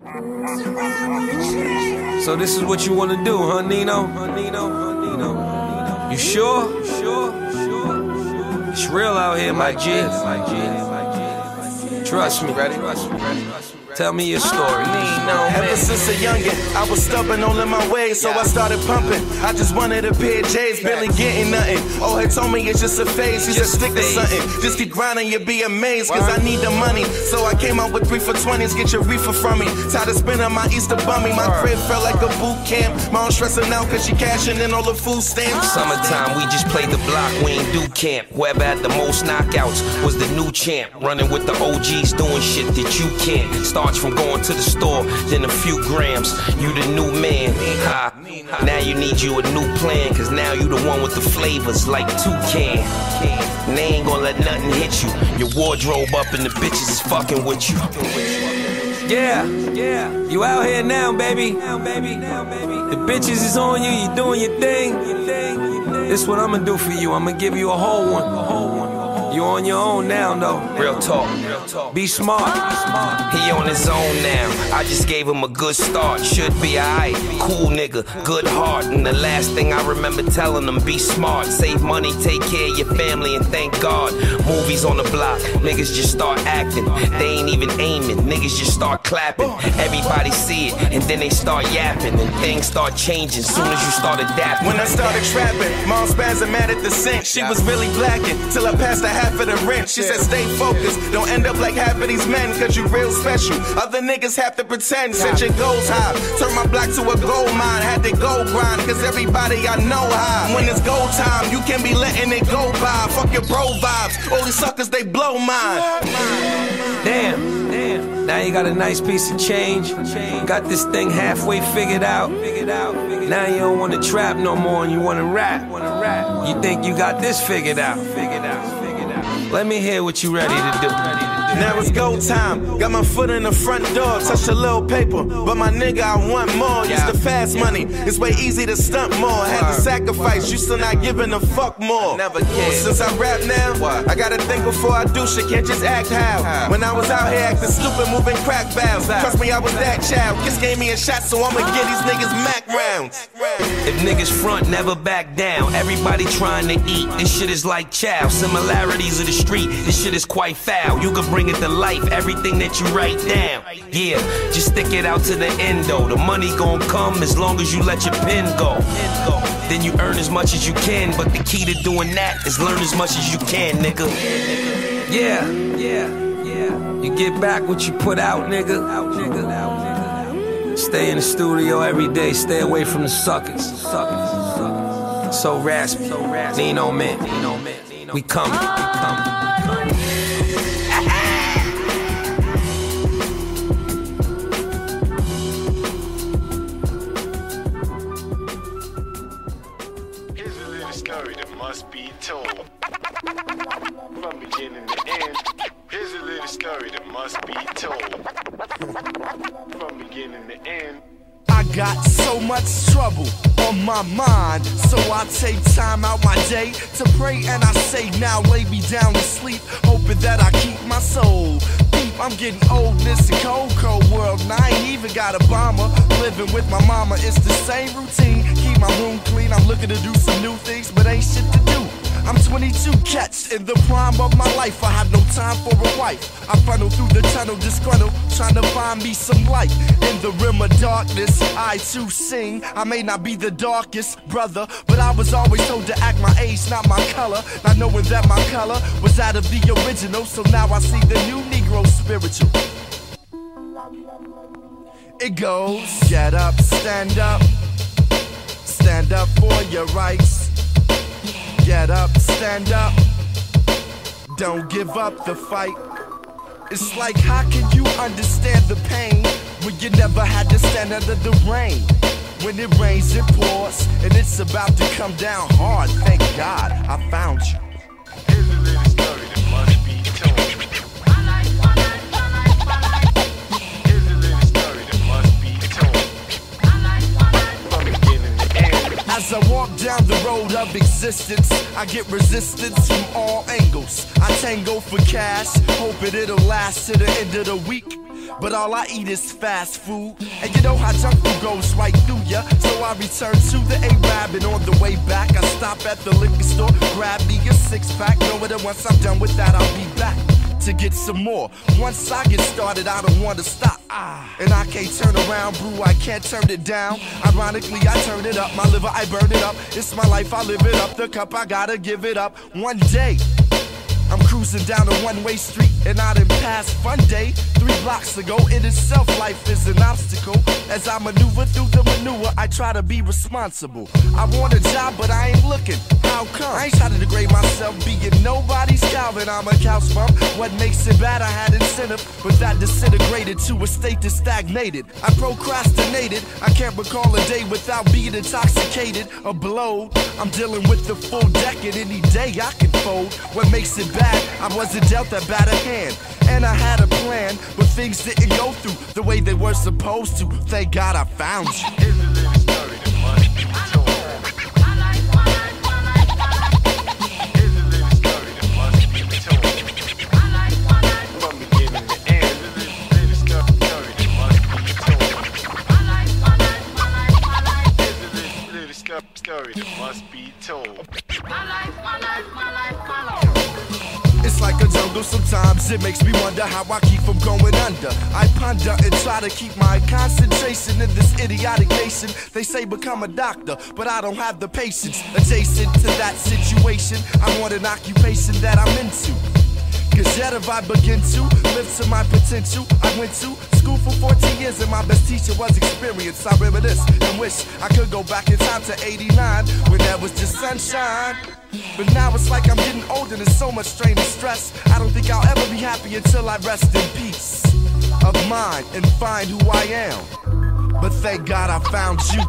So this is what you wanna do, huh, Nino? Huh, Nino? Huh, Nino? You sure? You sure? Sure? It's real out here, my G. Trust me. Ready? Trust me. Ready? Tell me your story. Ever since a youngin', I was stubborn all in my ways, so I started pumping. I just wanted a pair of J's, barely getting nothing. Oh, he told me it's just a phase, he said stick to something. Just keep grinding, you'll be amazed, cause I need the money. So I came out with three for twenties, get your reefer from me. Tired of spending my Easter bummy, my crib felt like a boot camp. Mom stressing out cause she cashing in all the food stamps. Summertime, we just played the block, we ain't do camp. Whoever had the most knockouts was the new champ. Running with the O Gs, doing shit that you can't. Starts from going to the store, then a few grams. You the new man, ha. Now you need you a new plan, cause now you the one with the flavors like Toucan. And they ain't gonna let nothing hit you. Your wardrobe up and the bitches is fucking with you. Yeah, yeah, you out here now, baby. The bitches is on you, you doing your thing. This what I'ma do for you, I'ma give you a whole one. A whole one. You on your own now, though. Real talk. Real talk. Be smart. Be smart. He on his own now. I just gave him a good start. Should be alright. Cool nigga, good heart. And the last thing I remember telling him, be smart. Save money, take care of your family, and thank God. Movies on the block. Niggas just start acting. They ain't even aiming. Niggas just start clapping. Everybody see it, and then they start yapping. And things start changing soon as you start adapting. When I started trapping, mom spazzing mad at the sink. She was really blacking till I passed the half of the rent. She said stay focused, don't end up like half of these men, cause you real special. Other niggas have to pretend, set your goals high. Turn my block to a gold mine, had to go grind, cause everybody I know high. When it's gold time, you can't be letting it go by. Fuck your bro vibes, all these suckers they blow mine. Damn, damn. Now you got a nice piece of change. Got this thing halfway figured out. Now you don't wanna trap no more and you wanna rap. You think you got this figured out. Figured out. Let me hear what you ready to do. Now it's go time. Got my foot in the front door, touch a little paper. But my nigga, I want more. Used to fast money. It's way easy to stunt more. Had to sacrifice, you still not giving a fuck more. Never cared. Since I rap now, I gotta think before I do shit. Can't just act how. When I was out here acting stupid, moving crack valves. Trust me, I was that child. Kiss gave me a shot, so I'ma get these niggas Mac rounds. If niggas front, never back down. Everybody trying to eat. This shit is like chow. Similarities of the street. This shit is quite foul. You can bring it to life, everything that you write down. Yeah, just stick it out to the end though. The money gon' come as long as you let your pen go. Then you earn as much as you can, but the key to doing that is learn as much as you can, nigga. Yeah, yeah, yeah. You get back what you put out, nigga. Out, nigga, out, nigga. Stay in the studio every day. Stay away from the suckers. Suckers, suckers. So raspy, so raspy. Nino man, Nino man. We coming, we coming. From beginning to end, here's a little story that must be told. From beginning to end. I got so much trouble on my mind, so I take time out my day to pray, and I say now lay me down to sleep, hoping that I keep my soul deep. I'm getting old in this cold, cold world, and I ain't even got a bomber. Living with my mama, it's the same routine. Keep my room clean, I'm looking to do some new things, but ain't shit to do. I'm twenty-two cats in the prime of my life. I have no time for a wife. I funnel through the tunnel disgruntled, trying to find me some light. In the rim of darkness, I too sing. I may not be the darkest brother, but I was always told to act my age, not my color. Not knowing that my color was out of the original, so now I see the new Negro spiritual. It goes, get up, stand up, stand up for your rights. Get up, stand up, don't give up the fight. It's like, how can you understand the pain when you never had to stand under the rain? When it rains, it pours, and it's about to come down hard. Thank God I found you. Here's a little story that must be told. Here's a little story that must be told. From beginning to end. As I walk down the road of existence, resistance. I get resistance from all angles. I tango for cash, hoping it'll last to the end of the week. But all I eat is fast food. And you know how junk food goes right through ya. So I return to the A-Rab, and on the way back I stop at the liquor store, grab me a six-pack, know that once I'm done with that I'll be back to get some more. Once I get started, I don't want to stop. And I can't turn around, brew, I can't turn it down. Ironically, I turn it up, my liver, I burn it up. It's my life, I live it up, the cup, I gotta give it up. One day, I'm cruising down a one-way street, and I done passed Fun Day three blocks ago. In itself, life is an obstacle. As I maneuver through the manure, I try to be responsible. I want a job, but I ain't looking. How come? I ain't trying to degrade myself, being nobody's Calvin. I'm a couch bump. What makes it bad? I had incentive, but that disintegrated to a state that stagnated. I procrastinated. I can't recall a day without being intoxicated or blowed. I'm dealing with the full deck, and any day I can fold. What makes it bad? I wasn't dealt that bad a hand, and I had a plan, but things didn't go through the way they were supposed to. Thank God I found you. Here's a little story that must be told. Here's a little story that must be told. From beginning to end, here's a little story that must be told. Here's a little, little story that must be told. It's like a jungle, sometimes it makes me wonder how I keep from going under. I ponder and try to keep my concentration in this idiotic nation. They say become a doctor, but I don't have the patience. Adjacent to that situation, I want an occupation that I'm into. Cause yet if I begin to live to my potential, I went to school for fourteen years and my best teacher was experience. I reminisce and wish I could go back in time to eighty-nine when there was just sunshine. But now it's like I'm getting older and there's so much strain and stress. I don't think I'll ever be happy until I rest in peace of mind and find who I am. But thank God I found you.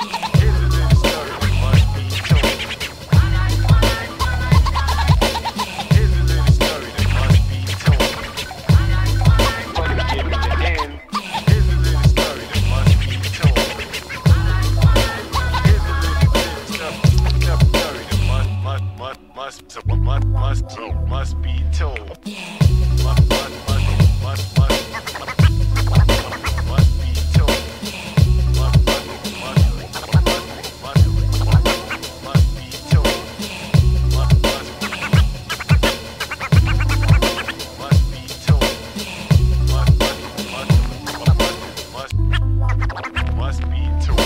Must, must, must, must be told. Must, must, must, must, must, must be told. Must, must, must, must, must be told. Must, must, must be told. Must, must, must, must be told.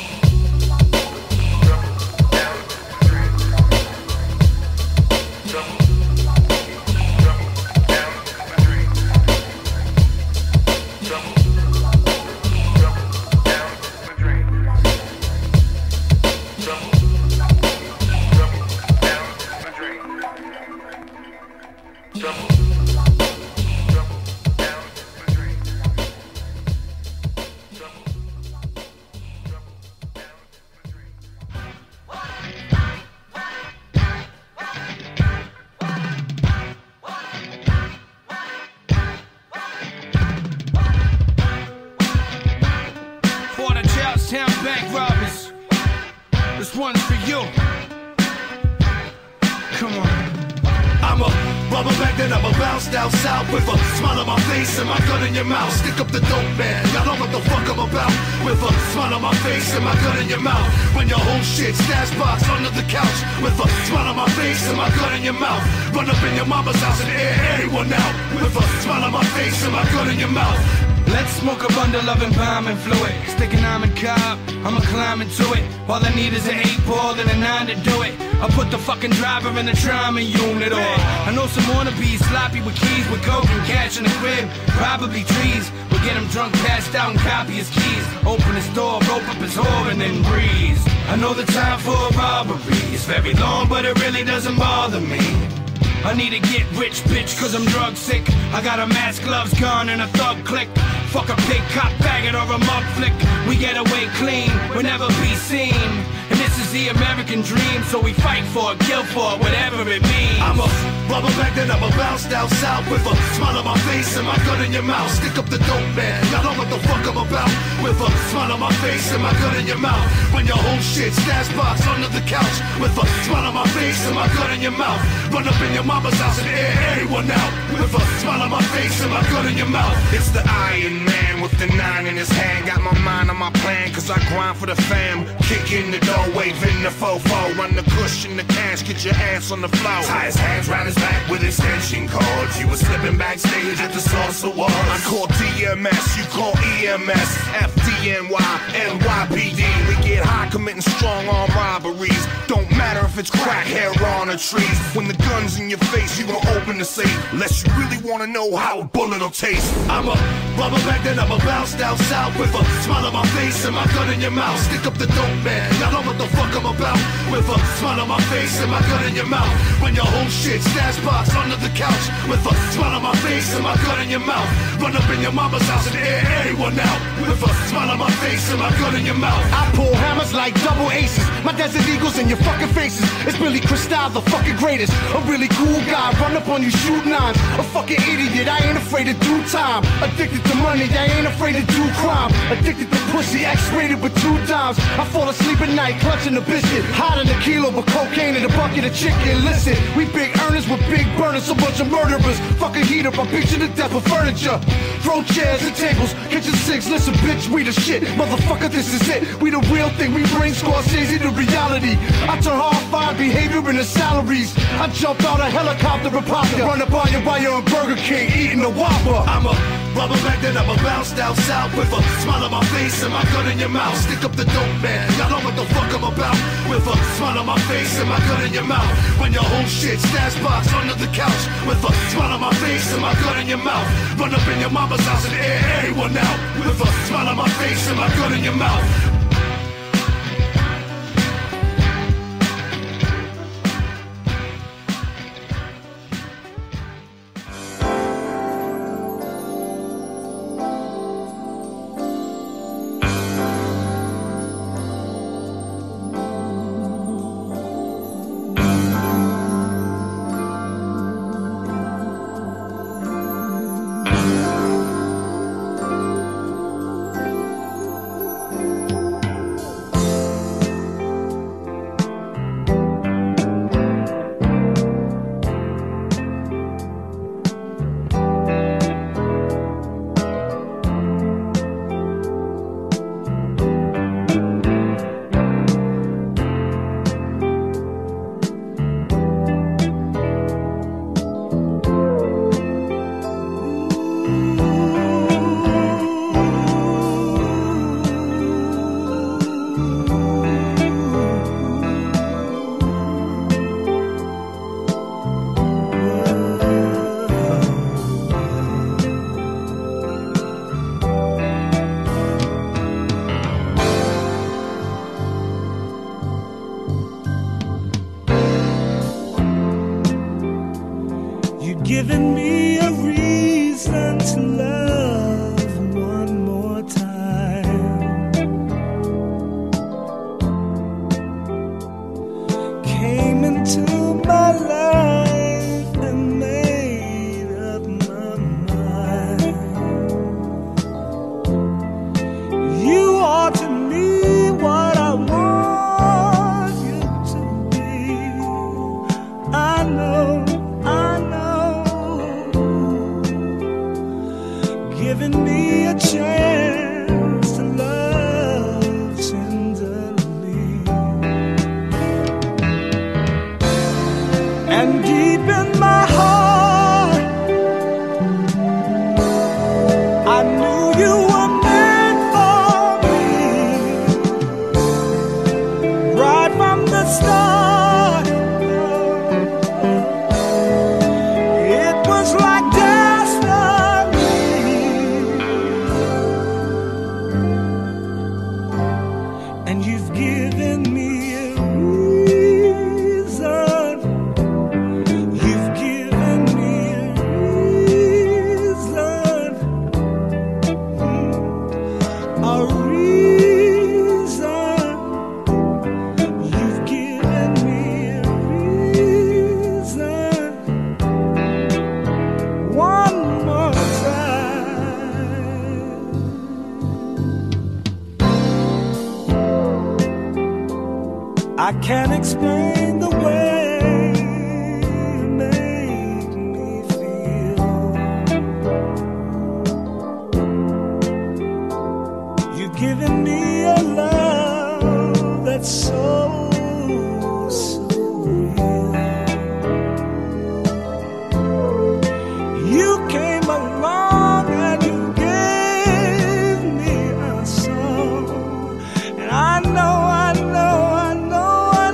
All I need is an eight ball and a nine to do it. I'll put the fucking driver in the trauma unit. Or I know some wannabes sloppy with keys, with coke and cash in the crib. Probably trees. We'll get him drunk, passed out, and copy his keys. Open his door, rope up his whore, and then breeze. I know the time for a robbery is very long, but it really doesn't bother me. I need to get rich, bitch, cause I'm drug sick. I got a mask, gloves, gun, and a thug click. Fuck a big cop faggot or a mug flick. We get away clean, we'll never be seen. And this is the American dream, so we fight for it, kill for it, whatever it means. I'm a rubber back, then I'm a bounce down south with a smile on my face and my gun in your mouth. Stick up the dope man, y'all know what the fuck I'm about. With a smile on my face and my gun in your mouth. Run your whole shit, stash box under the couch. With a smile on my face and my gun in your mouth. Run up in your mama's house and air everyone out. With a smile on my face and my gun in your mouth. It's the Iron Man with the nine in his hand. Got my mind on my plan, cause I grind for the fam. Kick in the door, waving the fofo. Run the cushion, the cash, get your ass on the floor. Tie his hands round his back with extension cords. He was slipping backstage at the Source Awards. I call D M S, you call E M S. F D N Y, N Y P D. We get high committing strong arm robberies. Don't matter if it's crack, heroin, or trees. When the gun's in your face, you gon' open the safe. Unless you really wanna know how a bullet'll taste. I'm a rubber back, then I'm a bounce down south with a smile on my face and my gun in your mouth. Stick up the dope man, y'all know what the fuck I'm about. With a smile on my face and my gun in your mouth. Run your whole shit, stash box under the couch. With a smile on my face and my gun in your mouth. Run up in your mama's house and air everyone out. With a smile on my face and my gun in your mouth. I pull hammers like double aces. My desert eagles in your fucking faces. It's Billy Crystal, the fucking greatest. A really cool guy, run up on you, shoot nines. A fucking idiot, I ain't afraid to do time. Addicted to money, I ain't afraid to do crime. Addicted to pussy, X-rated with two times. I fall asleep at night, clutching a biscuit. Hot in a kilo, but cocaine in a bucket of chicken. Listen, we big earners with big burners, a bunch of murderers. Fucking heat up, I beat you to death with furniture. Throw chairs and tables, kitchen sinks. Listen, bitch, we the shit. Motherfucker, this is it. We the real thing, we bring Scorsese to reality. I turn hard fine behavior into salaries. I jump out a helicopter and pop ya. Run up on you while you're in Burger King eating a Whopper. I'm a rubber back, then I'm a bounce down south with a smile on my face and my gun in your mouth. Stick up the dope man, y'all know what the fuck I'm about. With a smile on my face and my gun in your mouth. Run your whole shit, stash box under the couch. With a smile on my face and my gun in your mouth. Run up in your mama's house and air everyone out. With a smile on my face and my gun in your mouth. Giving me a reason to love one more time. Came into my life and made up my mind. You are to me what I want you to be. I know, I know. Giving me a chance to love tenderly and deep in my heart I knew you were meant for me right from the start. It was like destiny. I can't explain the way you make me feel. You've given me a love that's so, so real. You came along and you gave me a song, and I know, I know, I know, I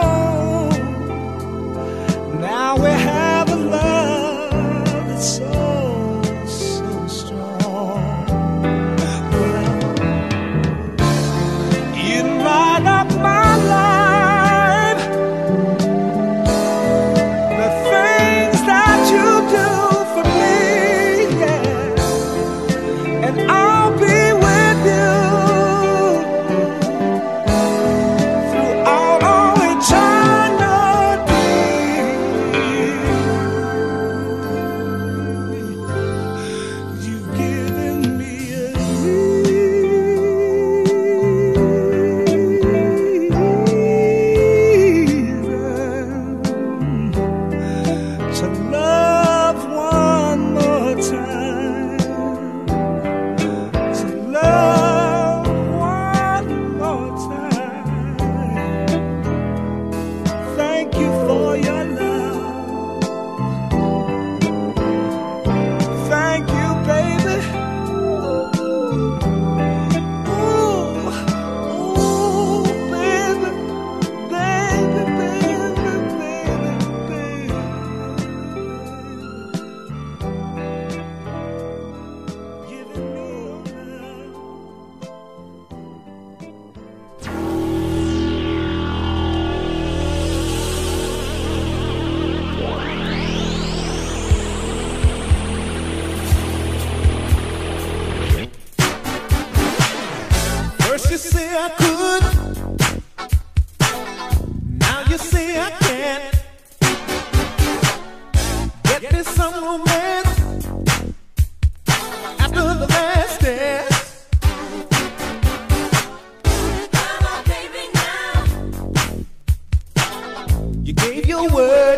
know. Now we have a love that's so, so strong. You light up my life, the things that you do for me, yeah, and I'll be with you throughout all eternity. You've given me a reason to love one more time, to love one more time. Thank you for your love. Thank you, baby. Ooh, ooh, baby, baby, baby, baby, baby. Giving me your love. First you say I could, now you say I can't. Get me some romance after the last dance. Come on, baby, now. You gave your word.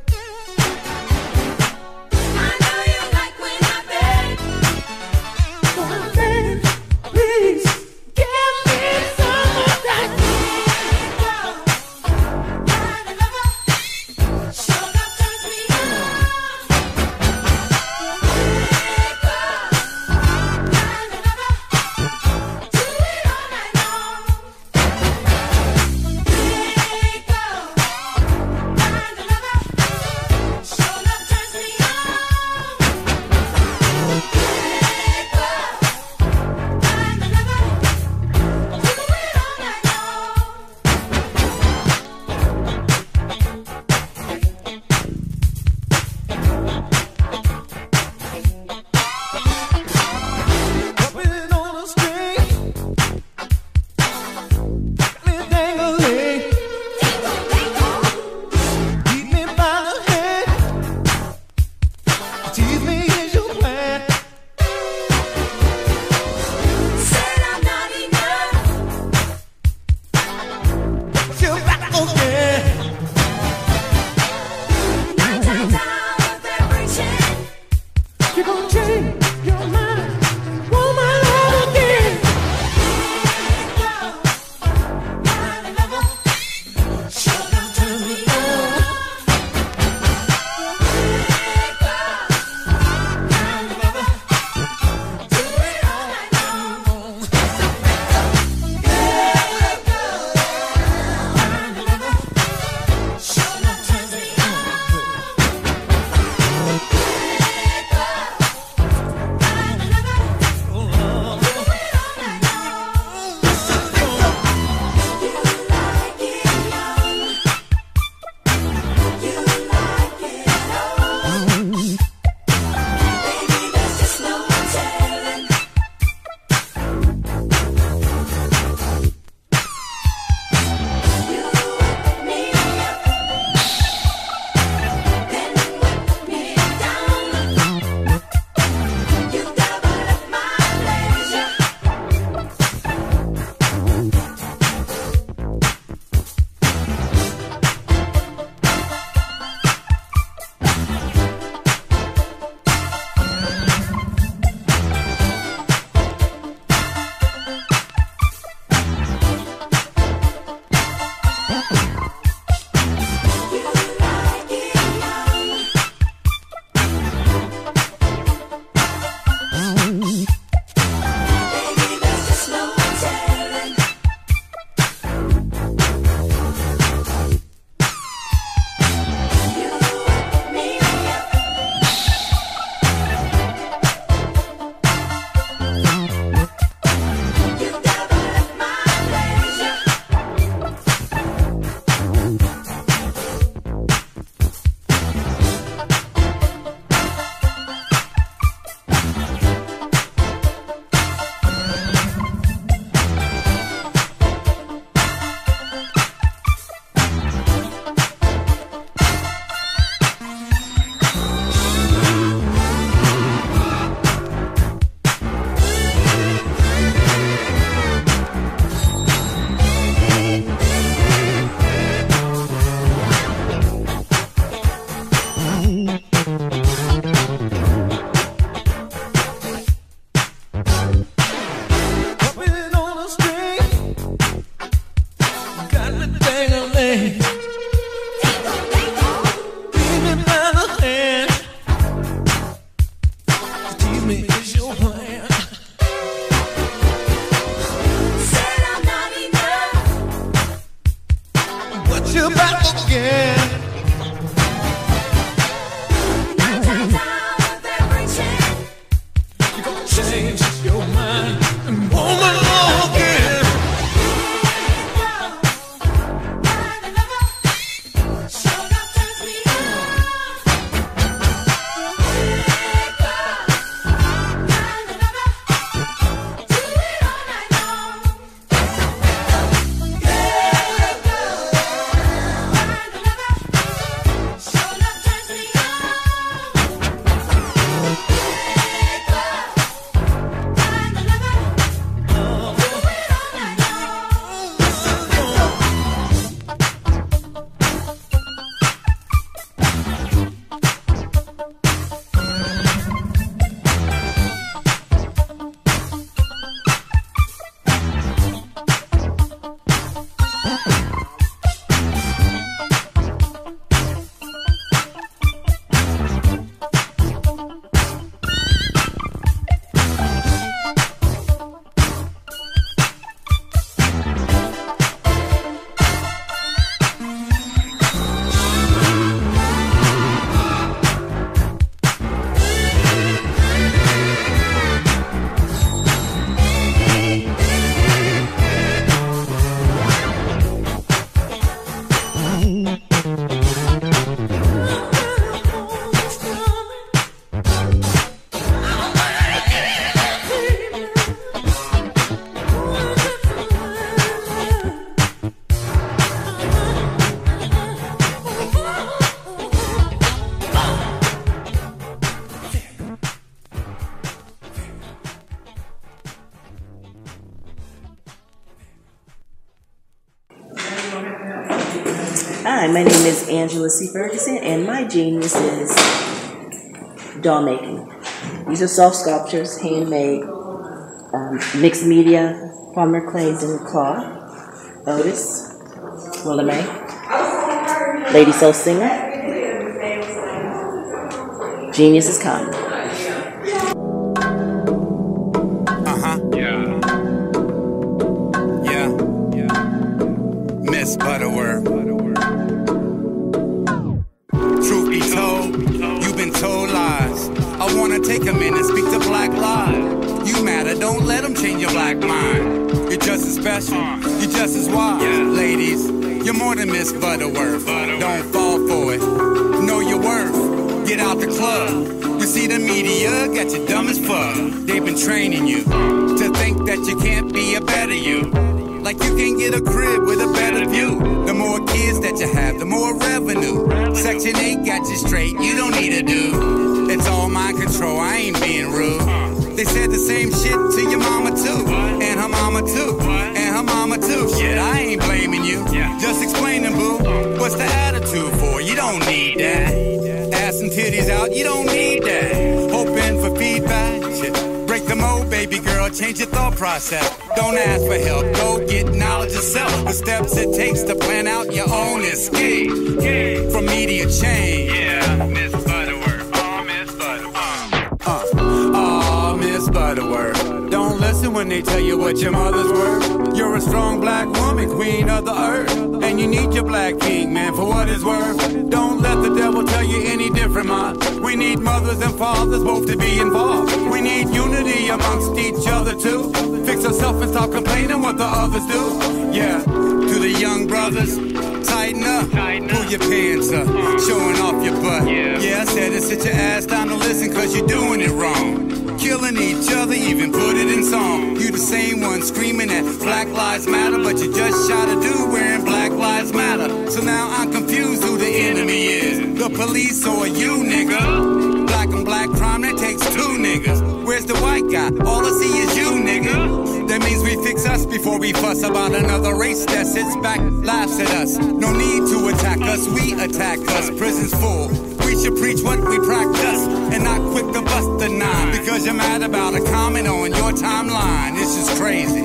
I know you like when I beg. So baby, please give me some of that. Sugar turns me on. again. You're gonna change your mind and want my love again. Hi, my name is Angela C. Ferguson, and my genius is doll making. These are soft sculptures, handmade, um, mixed media, polymer clays and cloth. Otis, Willa Mae, Lady Soul Singer. Genius is coming. Uh-huh. Yeah. Yeah. Yeah. Miss Butterworth. Truth be told, you've been told lies. I wanna take a minute, speak to black lies. You matter, don't let them change your black mind. You're just as special, you're just as wise. Ladies, you're more than Miss Butterworth. Don't fall for it, know your worth. Get out the club. You see the media got you dumb as fuck. They've been training you to think that you can't be a better you. Like you can't get a crib with a better view. The more kids that you have, the more revenue. Section eight got you straight, you don't need a dude. It's all mind control, I ain't being rude. They said the same shit to your mama too. And her mama too. And her mama too. Shit, I ain't blaming you. Just explaining, boo. What's the attitude for? You don't need that. Ass and titties out, you don't need that. Hoping for feedback. Shit. Break the mold, baby girl, change your thought process. Don't ask for help, go get knowledge yourself. The steps it takes to plan out your own escape from media change. Yeah, Miss Butterworth, oh Miss Butterworth. Uh, oh Miss Butterworth. Don't listen when they tell you what your mother's worth. You're a strong black woman, queen of the earth. And you need your black king, man, for what it's worth. Don't let the devil tell you any different, man. We need mothers and fathers both to be involved. We need unity amongst each other too. Fix yourself and stop complaining what the others do. Yeah, to the young brothers, tighten up, pull your pants up, showing off your butt. Yeah, I said it, sit your ass down to listen cause you're doing it wrong. Killing each other, even put it in song. You the same one screaming at Black Lives Matter, but you just shot a dude wearing Black Lives Matter. So now I'm confused who the enemy is. The police or you, nigga. Black on black crime, that takes two niggas. Where's the white guy? All I see is you, nigga. That means we fix us before we fuss about another race that sits back, laughs at us. No need to attack us, we attack us. Prison's full. We should preach what we practice and not quick to bust the nine because you're mad about a comment on your timeline. This is crazy.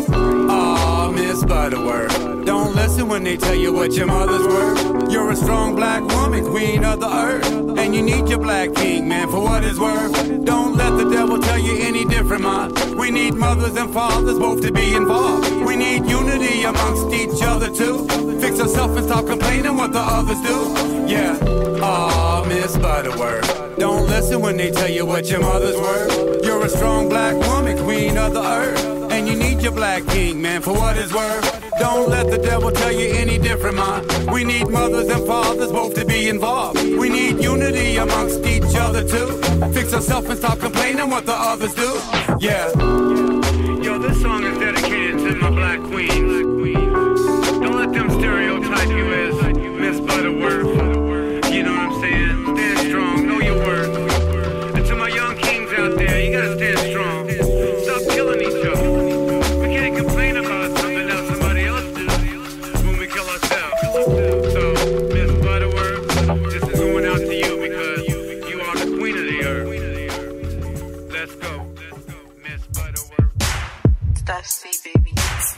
Aw, Miss Butterworth. Don't listen when they tell you what your mother's worth. You're a strong black woman, queen of the earth. And you need your black king, man, for what it's worth. Don't let the devil tell you any different, man. We We need mothers and fathers both to be involved. We need unity amongst each other too. Fix yourself and stop complaining what the others do. Yeah, aw, Miss Butterworth, don't listen when they tell you what your mother's worth. You're a strong black woman, queen of the earth, and you need your black king, man, for what it's worth. Don't let the devil tell you any different, man. We need mothers and fathers both to be involved. We need unity amongst each other too. Fix yourself and stop complaining what the others do. Yeah. Yo, this song is dedicated to my black queens. Don't let them stereotype you as Miss Butterworth. You know what I'm saying? Stand strong, know your worth. And to my young kings out there, you gotta stand strong. Stop killing each other. We can't complain about something that somebody else do when we kill ourselves. So, Miss Butterworth, this is going out to you because you are the queen of the earth. Let's go. Miss Butterworth. That's C, baby.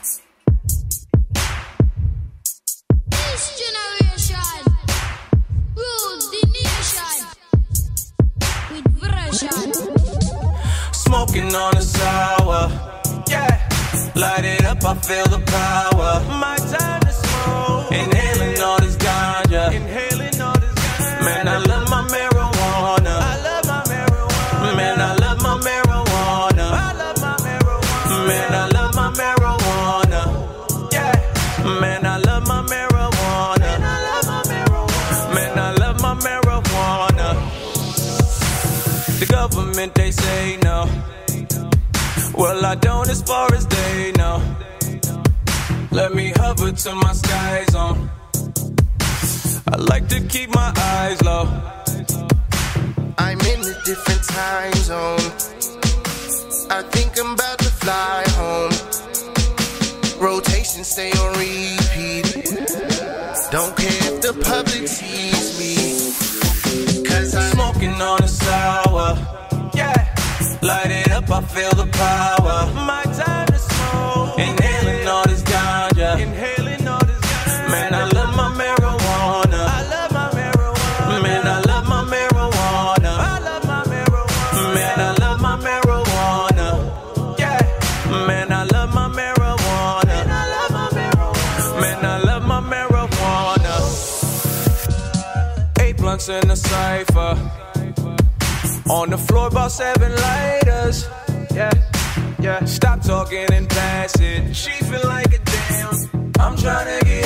This generation rules the nation with version. Smoking on a sour, yeah. Light it up, I feel the power. My time to smoke. Inhaling all this ganja. Inhaling all this ganja. Man, I love my marijuana. I love my marijuana. Man, I love my marijuana. I love my marijuana. Man, I love my marijuana. Yeah. Man, I love my marijuana. Man, I love my marijuana. Man, I love my marijuana. The government, they say no. Well, I don't as far as they know. Let me hover till my sky's on. I like to keep my eyes low. I'm in a different time zone. I think I'm about to fly home. Rotation stay on repeat. Don't care if the public sees me. Cause I'm smoking on a sour, yeah. Light it up, I feel the power. My time to smoke. Inhaling all this ganja. Inhaling all this ganja. Man, I love my marijuana. I love my marijuana. Man, I love my marijuana. I love my marijuana. Man, I love my marijuana. Yeah. Man, I love my marijuana. Man, I love my marijuana. Man, I love my marijuana. Eight blunts in the cipher. On the floor, about seven lighters. Yeah, yeah. Stop talking and pass it. She feel like a damn. I'm tryna get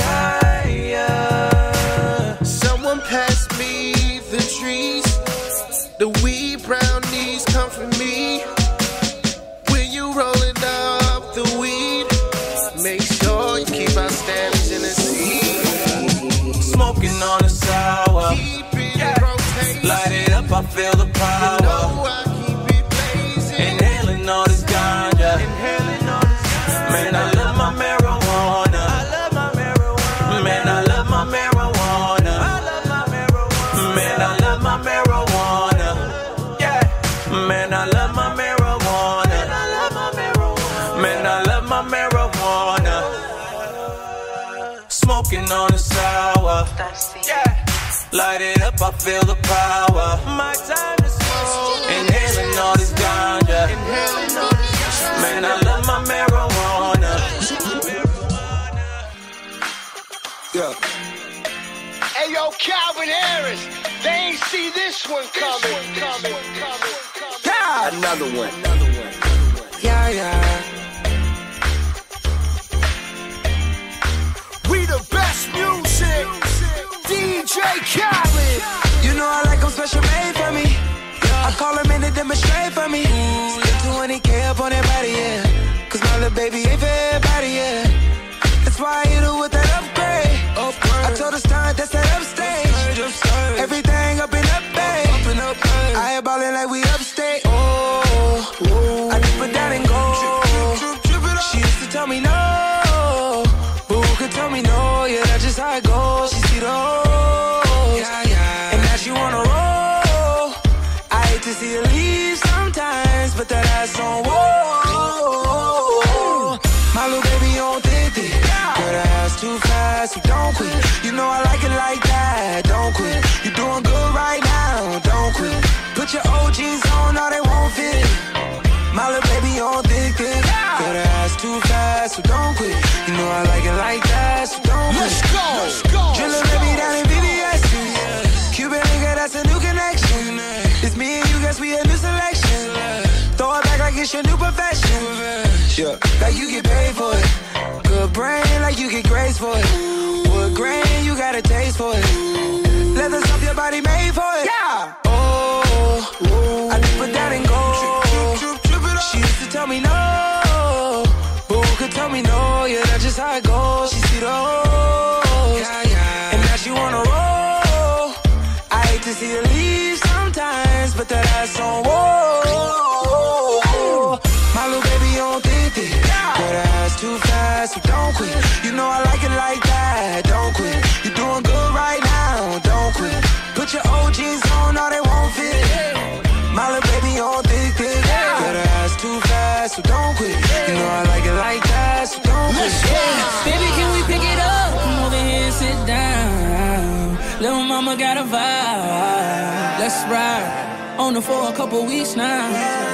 higher. Someone pass me the trees. The weed brownies come from me. When you rolling up the weed, make sure you keep our standards in the seat. Smoking on a sour. Keep it yeah. rotating. Light it up, I feel the power. You know I keep it blazing. Inhaling all this ganja. Inhaling all this ganja. Man, I love my marijuana. I love my marijuana. Man, I love my marijuana. I love my marijuana. Man, I love my marijuana. Yeah. Man, I love my marijuana. Man, I love my marijuana. Man, I love my marijuana. Smoking on a sour. Yeah. Light it up, I feel the power. My time to smoke. Inhaling all this ganja. Inhaling all this ganja. Man, I love my marijuana. Yeah. Hey yo, Calvin Harris, they ain't see this one coming. coming, coming, coming. Yeah, another one. Yeah, yeah. We the best music. D J Khaled. You know I like them special made for me. Yeah. I call them in to demonstrate for me. Spend twenty K up on that body, yeah. Cause my little baby ain't for everybody, yeah. That's why I hit her with that upgrade. upgrade. I told her stunt, that's that upstage. Upstage, upstage. Everything up and up, babe. Up and up, babe. I ain't ballin' like we upstate. Oh, oh. I dip it down and go. She used to tell me no. Who could tell me no? Yeah, that's just how it goes. She see the hoes. Yeah, yeah. And now she wanna roll. I hate to see her leave sometimes, but that ass on whoa. My little baby on fifty. Girl, that ass too fast, so don't quit. You know I like it like that, don't quit. You doing good right now, don't quit. Put your O Gs on, or they won't fit. My little baby on thick, thick. Got her ass too fast, so don't quit. You know I like it like that, so don't quit. Let's go, let's go. Drillin' baby down in V V S. Cuban nigga, that's a new connection. It's me and you, guess we a new selection. Throw it back like it's your new profession. Yeah, like you get paid for it. Good brain, like you get grace for it. Wood grain, you got a taste for it. Leather stuff your body made for it. Yeah. Oh, I dip it down and go. She used to tell me no. Who could tell me no? Yeah, that's just how it goes. She see the hoes, and now she wanna roll. I hate to see her leave sometimes, but that ass on whoa. My little baby on thick, thick. Got her ass too fast, so don't quit. You know I like it like that, don't quit. You're doing good right now, don't quit. Put your O Gs on, or they won't fit. My little baby on thick, thick. Got her ass too fast, so don't quit. You know I like it like that, so don't quit. Yeah. Baby, can we pick it up? Come over here and sit down. Little mama got a vibe. Let's ride. On her for a couple weeks now.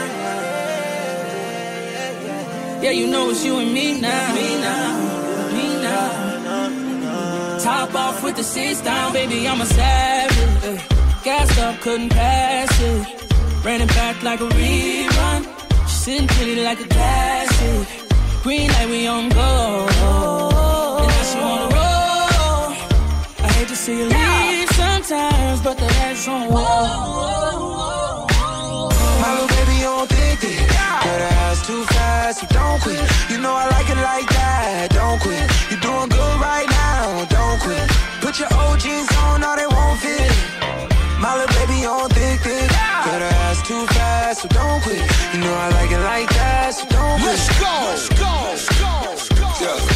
Yeah, you know it's you and me now. Me now, me now. Top off with the seats down, baby, I'm a savage. Uh, gassed up, couldn't pass it. Ran it back like a rerun. She sitting pretty like a classic. Green light, we on go. And now she wanna roll. I hate to see you leave sometimes, but the ass on whoa. My little baby on thick, thick. Got her ass too fast, so don't quit. You know I like it like that, don't quit. You're doing good right now, don't quit. Put your O Gs on, or they won't fit. My little baby on thick, thick. Got her ass too fast, so don't quit. You know I like it like that, so don't quit. Let's go, let's go, let's go, let's go. Yeah.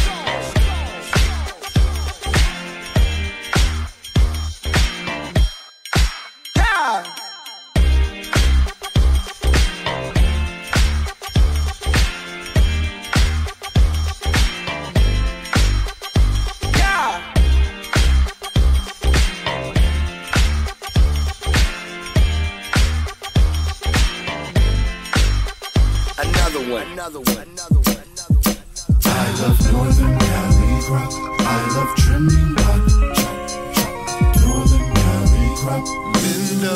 Another one, another one, another one. I love Northern Cali crop. I love trimming rock. Northern Cali crop. Lindo.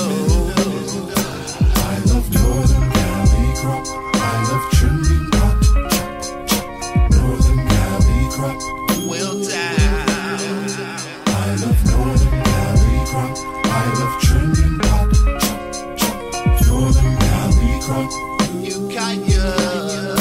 I love Northern Cali crop. I love trimming rock. Northern Cali crop. Well down. I love Northern Cali crop. I love trimming rock. Northern Cali crop. You got your.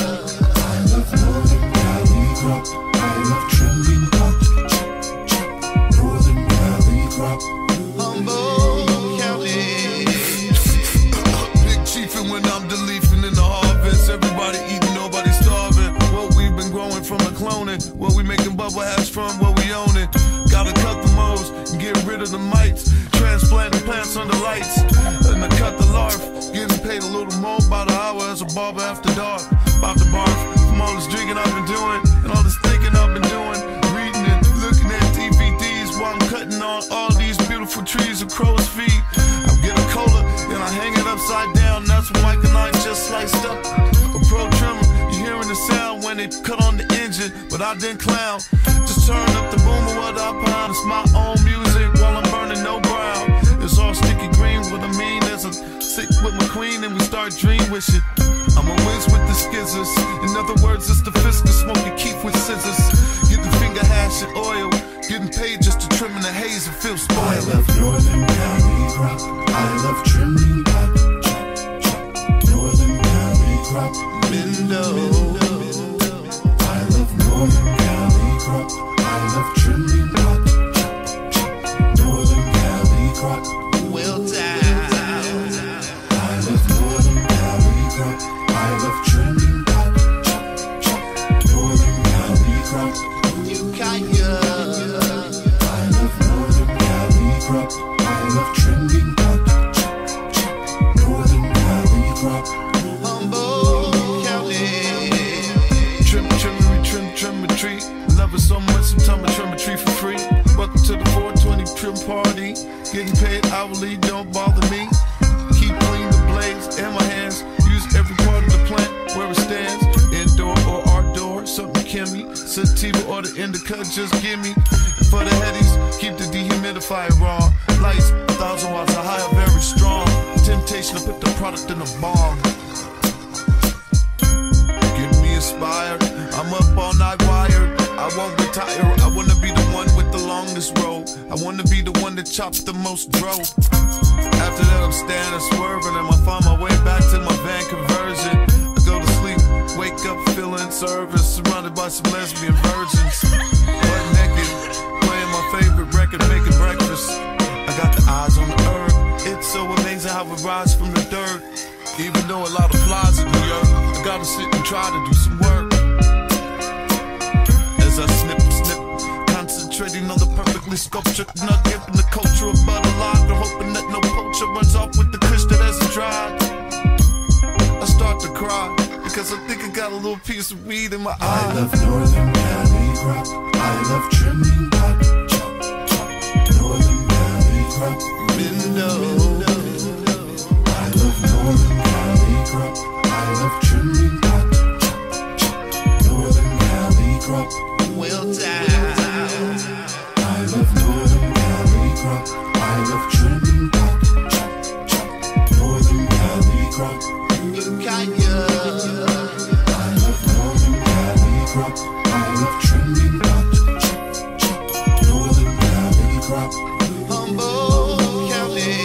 I love trending crop, Northern Valley crop, Humboldt County. Big chiefin' when I'm deleafing in the harvest. Everybody eating, nobody starving. What we've been growing from the cloning. What we making bubble hash from, what we own it. Gotta cut the moles and get rid of the mites. Transplanting plants under lights. And to cut the larf. Getting paid a little more by the hour as a barber after dark. About to barf from all this drinking I've been doing. And all this thinking I've been doing. Reading and looking at D V Ds while I'm cutting on all these beautiful trees with crow's feet. I get a cola and I hang it upside down. That's when Mike and I just sliced up a pro trimmer. You hearing the sound when they cut on the engine, but I didn't clown. Just turn up the boomer what I pound. It's my own music while I'm burning no brown. It's all sticky green. What I mean is I sit with my queen and we start dream wishing. I'm a whiz with the skizzers. In other words, it's the fiscus smoking Keith with scissors. Getting finger hash and oil. Getting paid just to trim in the haze and feel spoiled. I love Northern Cali crop. I love trimming crop. Northern Cali crop. Lindo. I love Northern Cali crop. I love trimming crop. Northern Cali crop. Well down. I love Northern Cali crop. I love trimming crop. Kimmy. Sativa or the indica, just give me. For the headies, keep the dehumidifier raw. Lights, a thousand watts of higher, very strong. Temptation to put the product in the bomb. Get me inspired, I'm up all night wired. I won't retire, I wanna be the one with the longest road. I wanna be the one that chops the most dope. After that I'm standing swerving and I find my way back to my van conversion. I go to sleep, wake up feeling service, surrounded by some lesbian virgins. Butt naked, playing my favorite record, making breakfast. I got the eyes on the earth, it's so amazing how it rise from the dirt. Even though a lot of flies in the earth, I gotta sit and try to do some work. As I snip, snip, concentrating on the perfectly sculptured nugget in the culture of butter lager, hoping that no poacher runs off with the kush that hasn't dried. I start to cry, because I think I got a little piece of weed in my eye. I love Northern Cali crop, I love trimming pot, chop, chop, Northern Cali crop, window. I love Northern Cali crop, I love trimming pot, chop, chop, Northern Cali crop. Well down. I love Northern Cali crop. I love trimming pot. Chop, chop. Northern Cali crop. Kaya. I love Northern Cali crop. I love trimming pot. Chop, chop. Northern Cali crop. Humboldt County.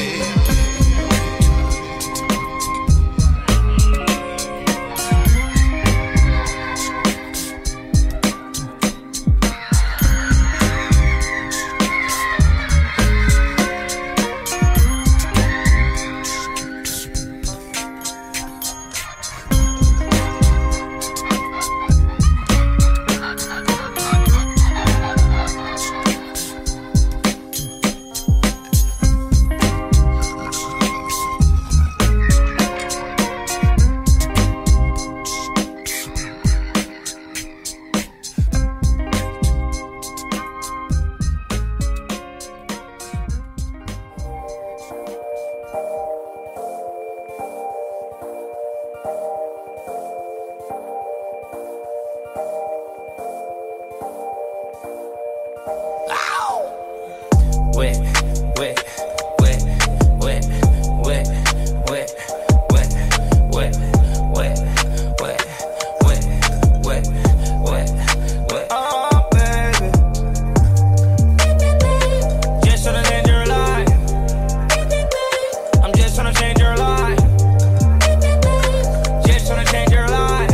Wet, wet, wet, wet, wet, wet, wet, wet, wet, wet, wet, wet, wet, wet. Oh, baby. Just tryna change your life. I'm just tryna change your life. Just tryna change your life.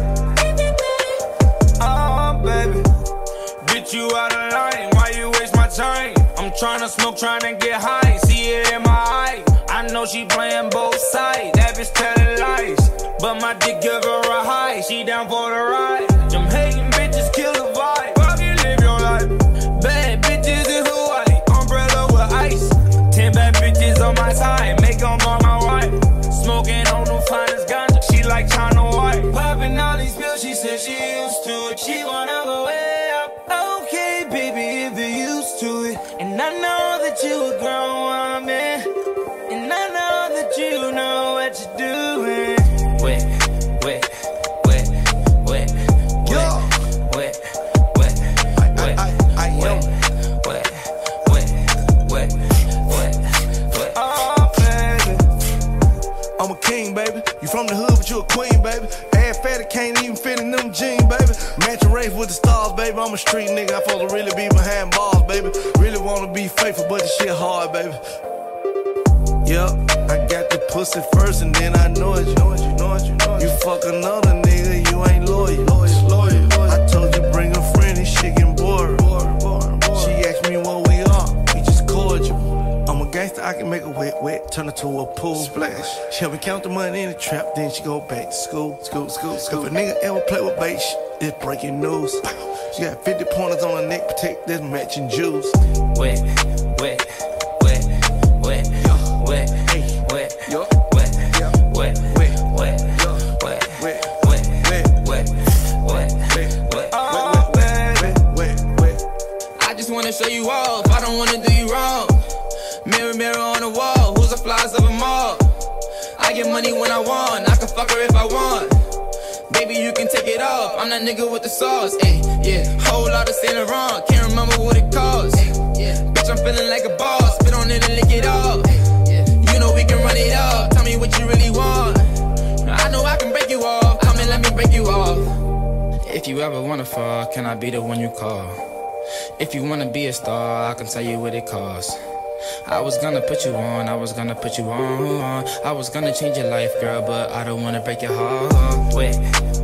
Oh, baby. Get you out of line. Why you waste my time? I'm tryna smoke, tryna get high, see it in my eye. I know she playing both sides, that bitch telling lies. But my dick give her a high, she down for the ride. Them hating bitches kill the vibe, fuck you live your life. Bad bitches in Hawaii, umbrella with ice. Ten bad bitches on my side, make them all my wife. Smoking on the finest ganja, she like China White. Popping all these pills, she said she used to it, she wanna go way up. Okay, baby, if you're used to it. And I know that you a grown woman, and I know that you know what you're doing. Wet, wet, wet, wet, wet, wet, wet, wet, wet, wet, wet, wet, wet, wet. Oh, baby. I'm a king, baby. You from the hood, but you a queen, baby. Ass fatty can't even fit in them jeans, baby. Match a race with the stars, baby. I'm a street nigga. I supposed to really be behind bars, baby. Really wanna be faithful, but this shit hard, baby. Yup, I got the pussy first, and then I know it. You know it, you know it, you know it. You fuck another nigga, you ain't loyal. Loyal, loyal. I told you bring a friend, and shit getting bored. She asked me what we are, we just cordial. I'm a gangster, I can make a wet, wet, turn it to a pool splash. She help me count the money in the trap, then she go back to school, school, school, school. If a nigga ever play with bait, it's breaking news. She got fifty pointers on her neck, protect this matching jewels. Wet, wet, wet, wet, wet, wet, wet, wet, wet, wet, wet, wet, wet, wet, wet, wet, wet. Oh, baby. I just wanna show you off, I don't wanna do you wrong. Mirror, mirror on the wall, who's the flies of them all? I get money when I want, I can fuck her if I want. Baby, you can take it off. I'm that nigga with the sauce. Ay, yeah, whole lot of Saint Laurent. Can't remember what it costs. Ay, yeah, bitch, I'm feeling like a boss. Spit on it and lick it off. Ay, yeah, you know we can run it up. Tell me what you really want. I know I can break you off. Come and let me break you off. If you ever wanna fall, can I be the one you call? If you wanna be a star, I can tell you what it costs. I was gonna put you on, I was gonna put you on. I was gonna change your life, girl, but I don't wanna break your heart. Wait.